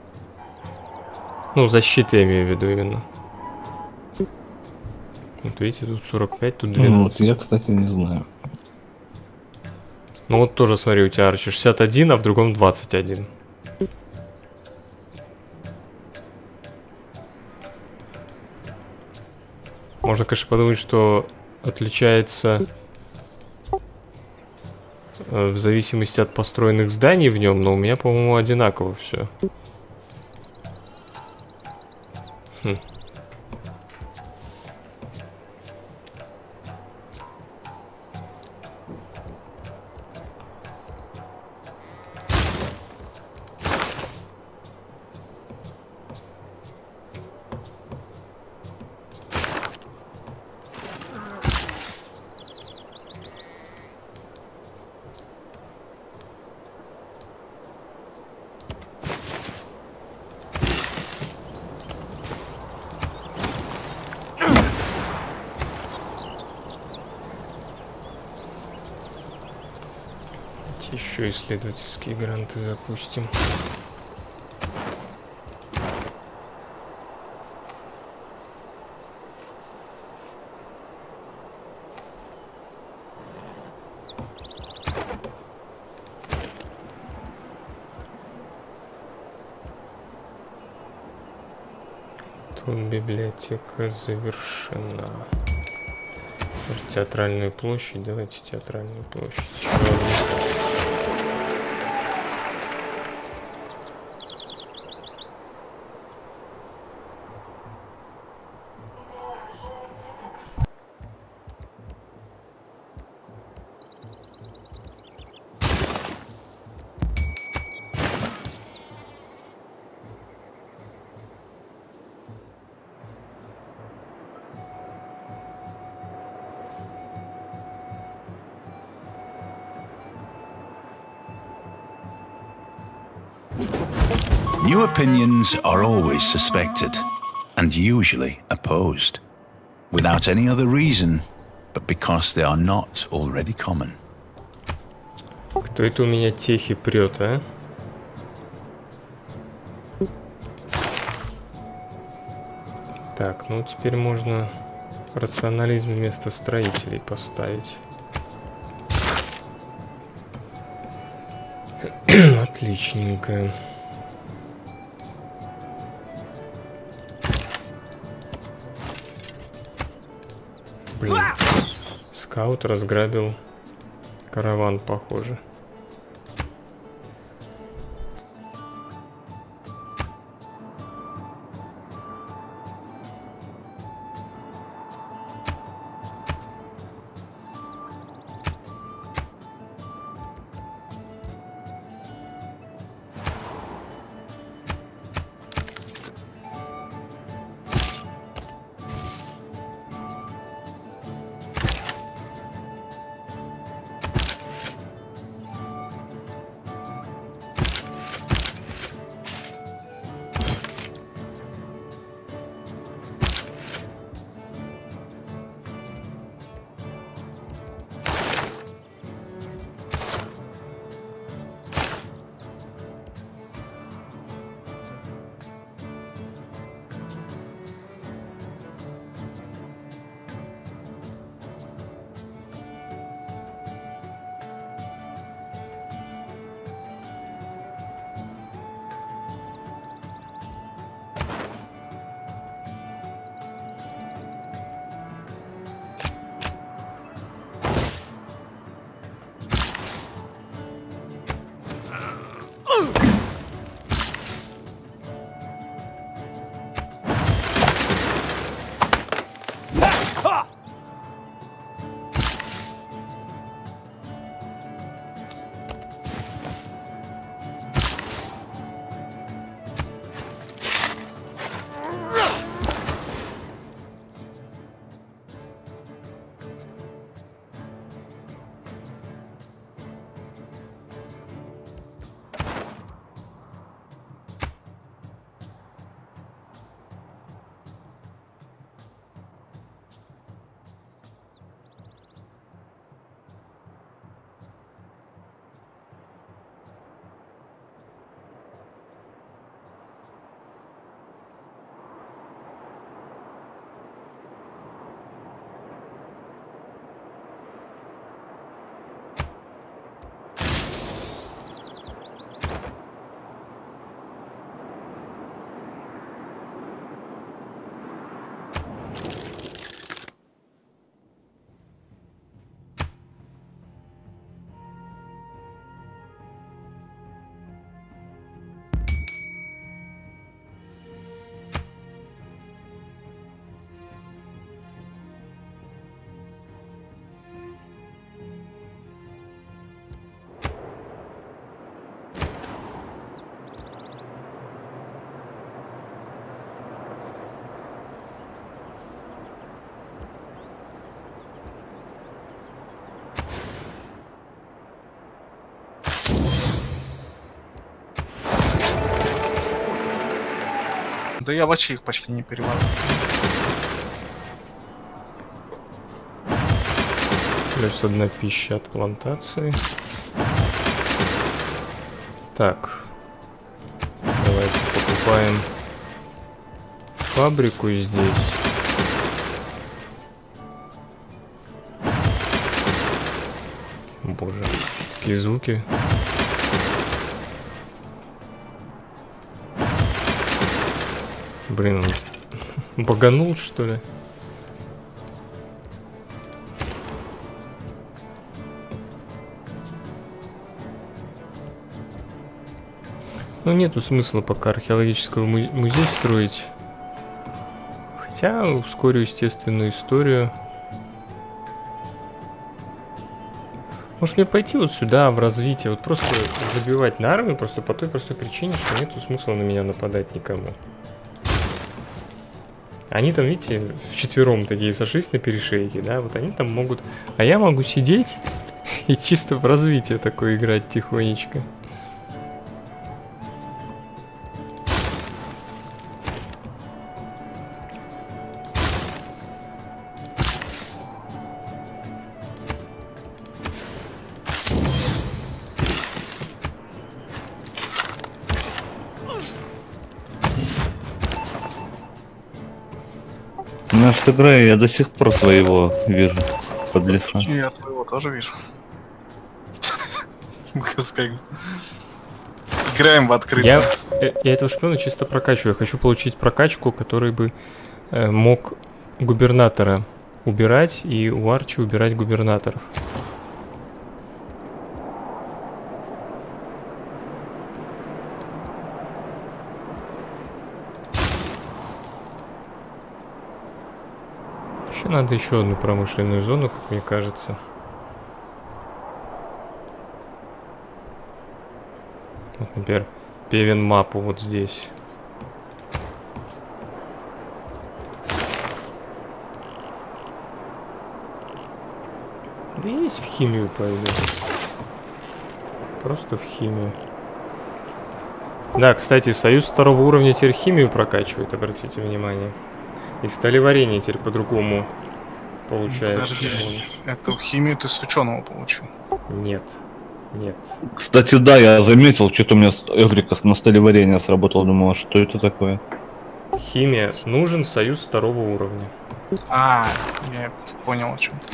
Ну, защиты я имею в виду именно. Вот видите, тут 45, тут 12. Ну, вот я, кстати, не знаю. Ну вот тоже, смотри, у тебя Арчи 61, а в другом 21. Можно, конечно, подумать, что отличается в зависимости от построенных зданий в нем, но у меня, по-моему, одинаково все. Еще исследовательские гранты запустим. Тут библиотека завершена. Может, театральную площадь? Давайте театральную площадь. Еще одну. New opinions are always suspected, and usually opposed, without any other reason, but because they are not already common. Кто это у меня техи прет, а? Так, ну теперь можно рационализм вместо строителей поставить. Отличненько. Блин. Скаут разграбил караван, похоже. Да я вообще их почти не перевариваю. Плюс 1 пища от плантации. Так. Давайте покупаем фабрику здесь. Боже, какие звуки. Блин, он баганул, что ли? Ну, нету смысла пока археологического музей строить. Хотя ускорю естественную историю. Может мне пойти вот сюда, в развитие, вот просто забивать на армию, просто по той простой причине, что нету смысла на меня нападать никому. Они там, видите, вчетвером такие сошлись на перешейке, да, вот они там могут... А я могу сидеть и чисто в развитие такое играть тихонечко. Наша игра, я до сих пор твоего вижу под лесом. Я твоего тоже вижу. Мы как играем в открытую. Я этого шпиона чисто прокачиваю. Я хочу получить прокачку, который бы мог губернатора убирать и у Арчи убирать губернаторов. Надо еще одну промышленную зону, как мне кажется. Вот, например, Певен мапу вот здесь. Да и здесь в химию пойду. Просто в химию. Да, кстати, союз 2-го уровня теперь химию прокачивает, обратите внимание. И сталеварение теперь по-другому получается. Подожди, эту химию ты с ученого получил? Нет. Нет. Кстати, да, я заметил, что-то у меня Эврика на сталеварение сработал, думал, что это такое? Химия. Нужен союз 2-го уровня. А, я понял о чем-то.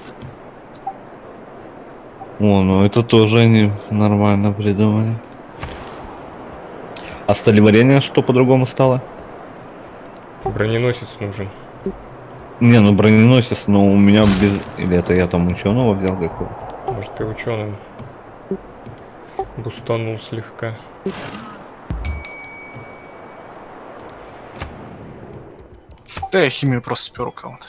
О, ну это тоже они нормально придумали. А сталеварение что по-другому стало? Броненосец нужен. Не, ну броненосец, но у меня без... Или это я там ученого взял какого-то? Может, ты ученым бустанул слегка. Да, я химию просто спер у кого-то.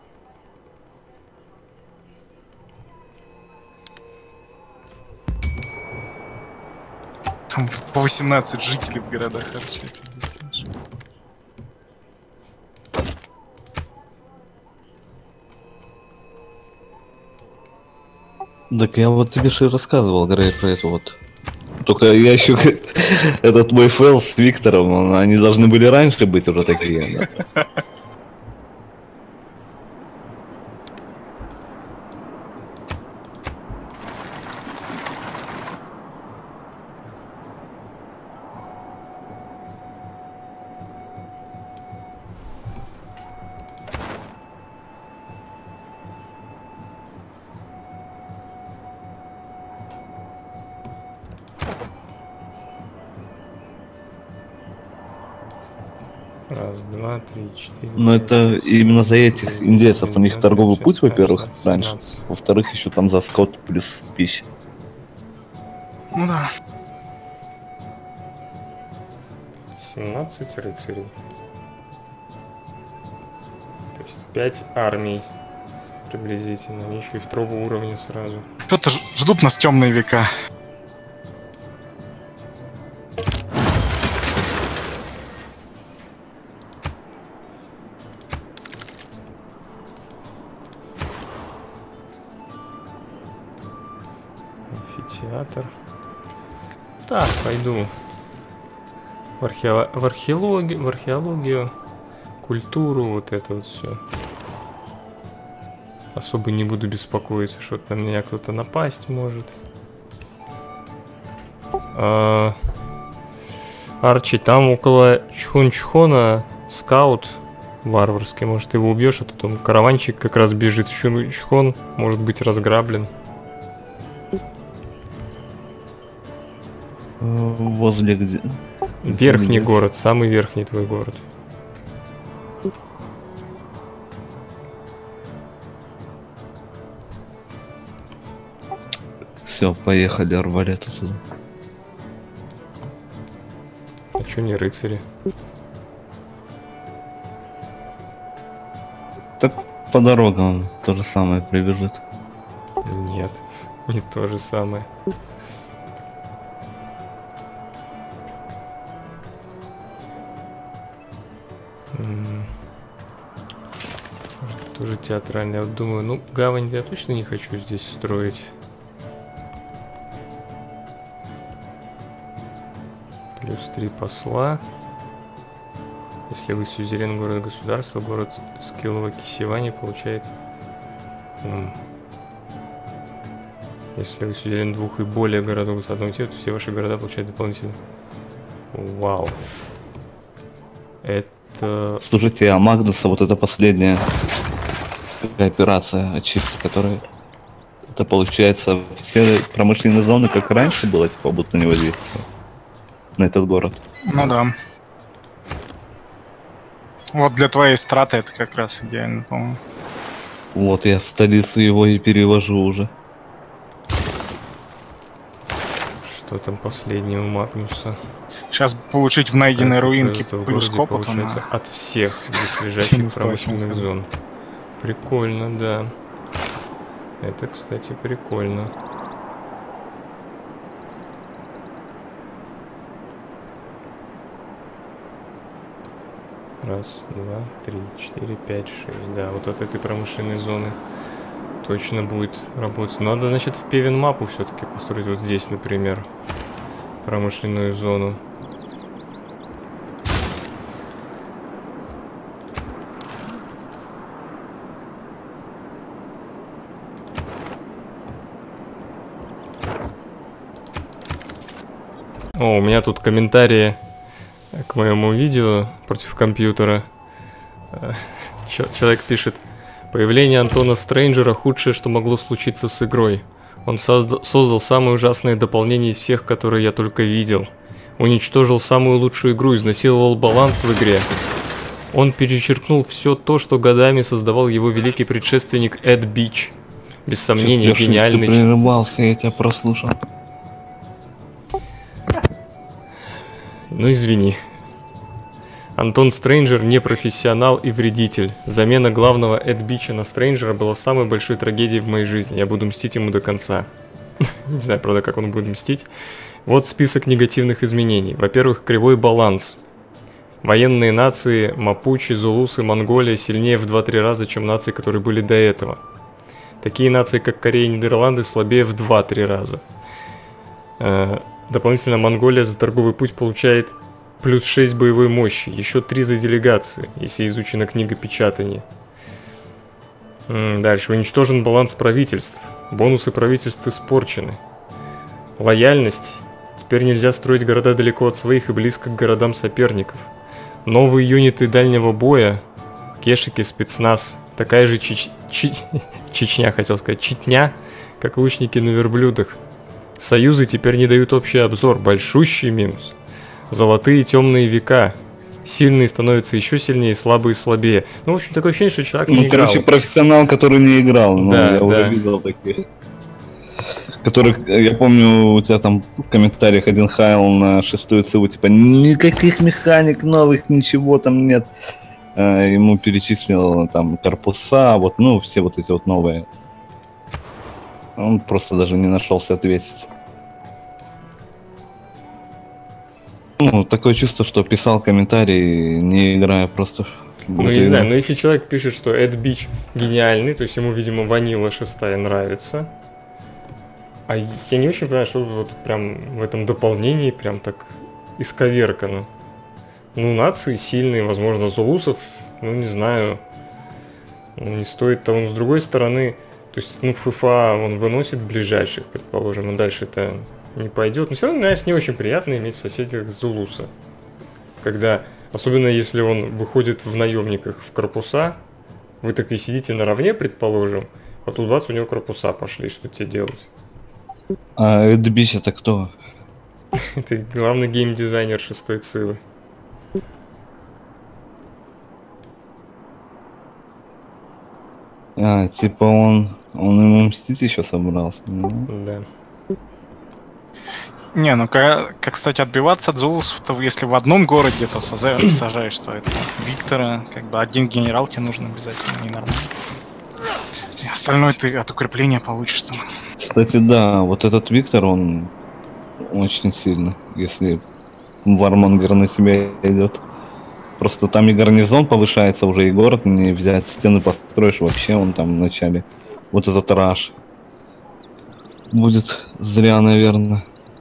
Там по 18 жителей в городах харчуют. Так я вот тебе же и рассказывал, Грей, про это вот. Только я еще этот мой фейл с Виктором, они должны были раньше быть уже такие. Да? Раз, два, три, четыре. Но это именно за этих индейцев. У них торговый путь, во-первых, раньше. Во-вторых, еще там за скот плюс пища. Ну да. 17 рыцарей. То есть 5 армий приблизительно. Они еще и 2-го уровня сразу. Что-то ждут нас темные века. Амфитеатр. Так, пойду в археологию, культуру, вот это вот все. Особо не буду беспокоиться, что на меня кто-то напасть может. Арчи, там около Чхон-Чхона скаут варварский, может его убьешь, а потом караванчик как раз бежит в Чхон, может быть разграблен. Возле где? Верхний город, самый верхний твой город. Все, поехали, арбалет отсюда. А чё не рыцари? Так по дорогам то же самое прибежит. Нет, не то же самое. Тоже театральный. Я вот думаю, ну гавань я точно не хочу здесь строить. Плюс 3 посла. Если вы сюзерен города-государства, город Скиллова Кисевани получает... Если вы сюзерен 2 и более городов с одного типа, то все ваши города получают дополнительно. Вау. Это... Слушайте, а Магнуса вот это последняя такая операция, ачивки, которая... Это получается все промышленные зоны, как раньше было, типа, будто на него действовать. На этот город. Ну да. Вот для твоей страты это как раз идеально, по-моему. Вот я в столицу его и перевожу уже. Что там последнее у Магнуса? Сейчас получить в найденной руинке плюс к опыту на... от всех близлежащих промышленных зон. Прикольно, да. Это, кстати, прикольно. Раз, два, три, 4, 5, 6. Да, вот от этой промышленной зоны точно будет работать. Надо, значит, в Певен мапу все-таки построить. Вот здесь, например, промышленную зону. О, у меня тут комментарии к моему видео против компьютера. Человек пишет: появление Антона Стрэнджера худшее, что могло случиться с игрой. Он создал самое ужасное дополнение из всех, которые я только видел. Уничтожил самую лучшую игру, изнасиловал баланс в игре. Он перечеркнул все то, что годами создавал его великий предшественник Эд Бич. Без сомнения, гениальный... Ты прерывался, я тебя прослушал. Ну извини. Антон Стрэнджер не профессионал и вредитель. Замена главного Эд Бича на Стрэнджера была самой большой трагедией в моей жизни. Я буду мстить ему до конца. Не знаю, правда, как он будет мстить. Вот список негативных изменений. Во-первых, кривой баланс. Военные нации Мапучи, Зулусы, Монголия сильнее в 2-3 раза, чем нации, которые были до этого. Такие нации, как Корея и Нидерланды, слабее в 2-3 раза. Дополнительно Монголия за торговый путь получает плюс 6 боевой мощи, еще 3 за делегации, если изучена книга печатания. Дальше. Уничтожен баланс правительств. Бонусы правительств испорчены. Лояльность. Теперь нельзя строить города далеко от своих и близко к городам соперников. Новые юниты дальнего боя. Кешики, спецназ. Такая же Чечня, хотел сказать, читня, как лучники на верблюдах. Союзы теперь не дают общий обзор. Большущий минус. Золотые темные века. Сильные становятся еще сильнее, слабые слабее. Ну, в общем, такое ощущение, что человек не играл. Короче, профессионал, который не играл. Но да, я уже видел таких. Которых, я помню, у тебя там в комментариях один хайл на 6-ю ЦУ, типа, никаких механик новых, ничего там нет. Ему перечислил там корпуса, вот, ну, все вот эти вот новые. Он просто даже не нашелся ответить. Ну, такое чувство, что писал комментарий, не играя просто. Ну, я не знаю, но если человек пишет, что Эд Бич гениальный, то есть ему, видимо, Ванила 6 нравится. А я не очень понимаю, что вот прям в этом дополнении прям так исковеркано. Ну, нации сильные, возможно, зулусов, ну, не знаю, ну, не стоит того. Но с другой стороны, то есть, ну, ФФА, он выносит ближайших, предположим, и дальше это не пойдет. Но все равно, знаешь, не очень приятно иметь соседей зулуса. Когда, особенно если он выходит в наемниках в корпуса, вы так и сидите наравне, предположим, а тут бац, у него корпуса пошли, что тебе делать? А Эдбич это кто? Это главный геймдизайнер 6-й Цивы. А, типа он ему мстить еще собрался. Да. Не, ну как, кстати, отбиваться от зулусов, то если в одном городе, то сажаешь, что это Виктора, как бы один генерал тебе нужен обязательно, ненормально. И остальное ты от укрепления получишь там. Кстати, да, вот этот Виктор, он очень сильный, если Вармонгер на тебя идет. Просто там и гарнизон повышается уже, и город не взять, стены построишь, вообще он там в начале. Вот этот раш будет зря, наверное.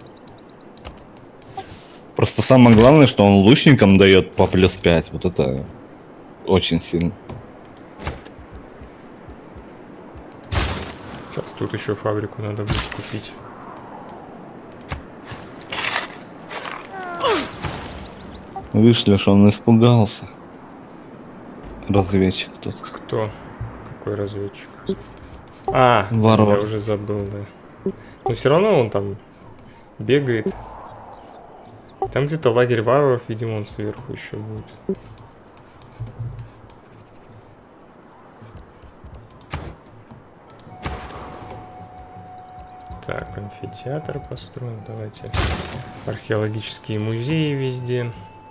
Просто самое главное, что он лучникам дает по +5. Вот это очень сильно. Сейчас тут еще фабрику надо будет купить. Вышли, что он испугался. Разведчик тут. Кто? Какой разведчик? А, Варвар. я уже забыл, да. Но все равно он там бегает. Там где-то лагерь варваров, видимо, он сверху еще будет. Так, амфитеатр построен. Давайте. Археологические музеи везде.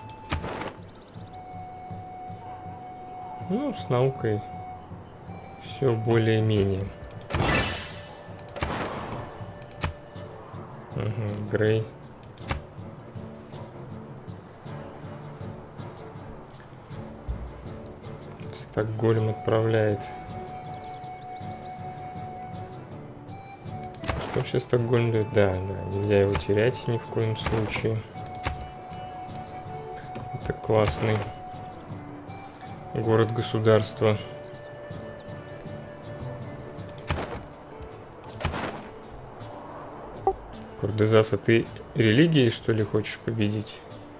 Ну, с наукой все более-менее. Угу, Грей. Стокгольм отправляет. Что вообще Стокгольм дает? Да, нельзя его терять ни в коем случае. Это классный город-государство. Курдезас, а ты религией, что ли, хочешь победить?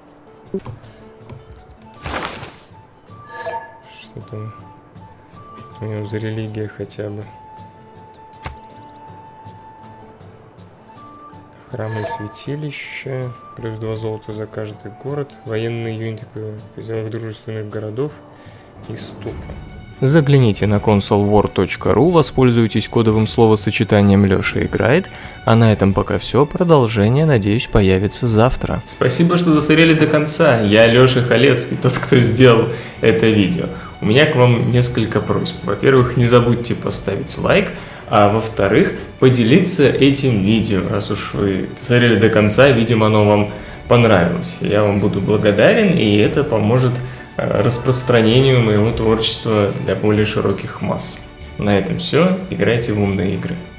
Что у него за религия хотя бы? Храмы и святилища. Плюс 2 золота за каждый город. Военные юниты пределах дружественных городов. И ступа. Загляните на consolewar.ru, воспользуйтесь кодовым словосочетанием Лёша играет, а на этом пока все, продолжение, надеюсь, появится завтра. Спасибо, что досмотрели до конца, я Лёша Халецкий, тот, кто сделал это видео. У меня к вам несколько просьб. Во-первых, не забудьте поставить лайк, а во-вторых, поделиться этим видео, раз уж вы досмотрели до конца, видимо, оно вам понравилось. Я вам буду благодарен, и это поможет распространению моего творчества для более широких масс. На этом все. Играйте в умные игры.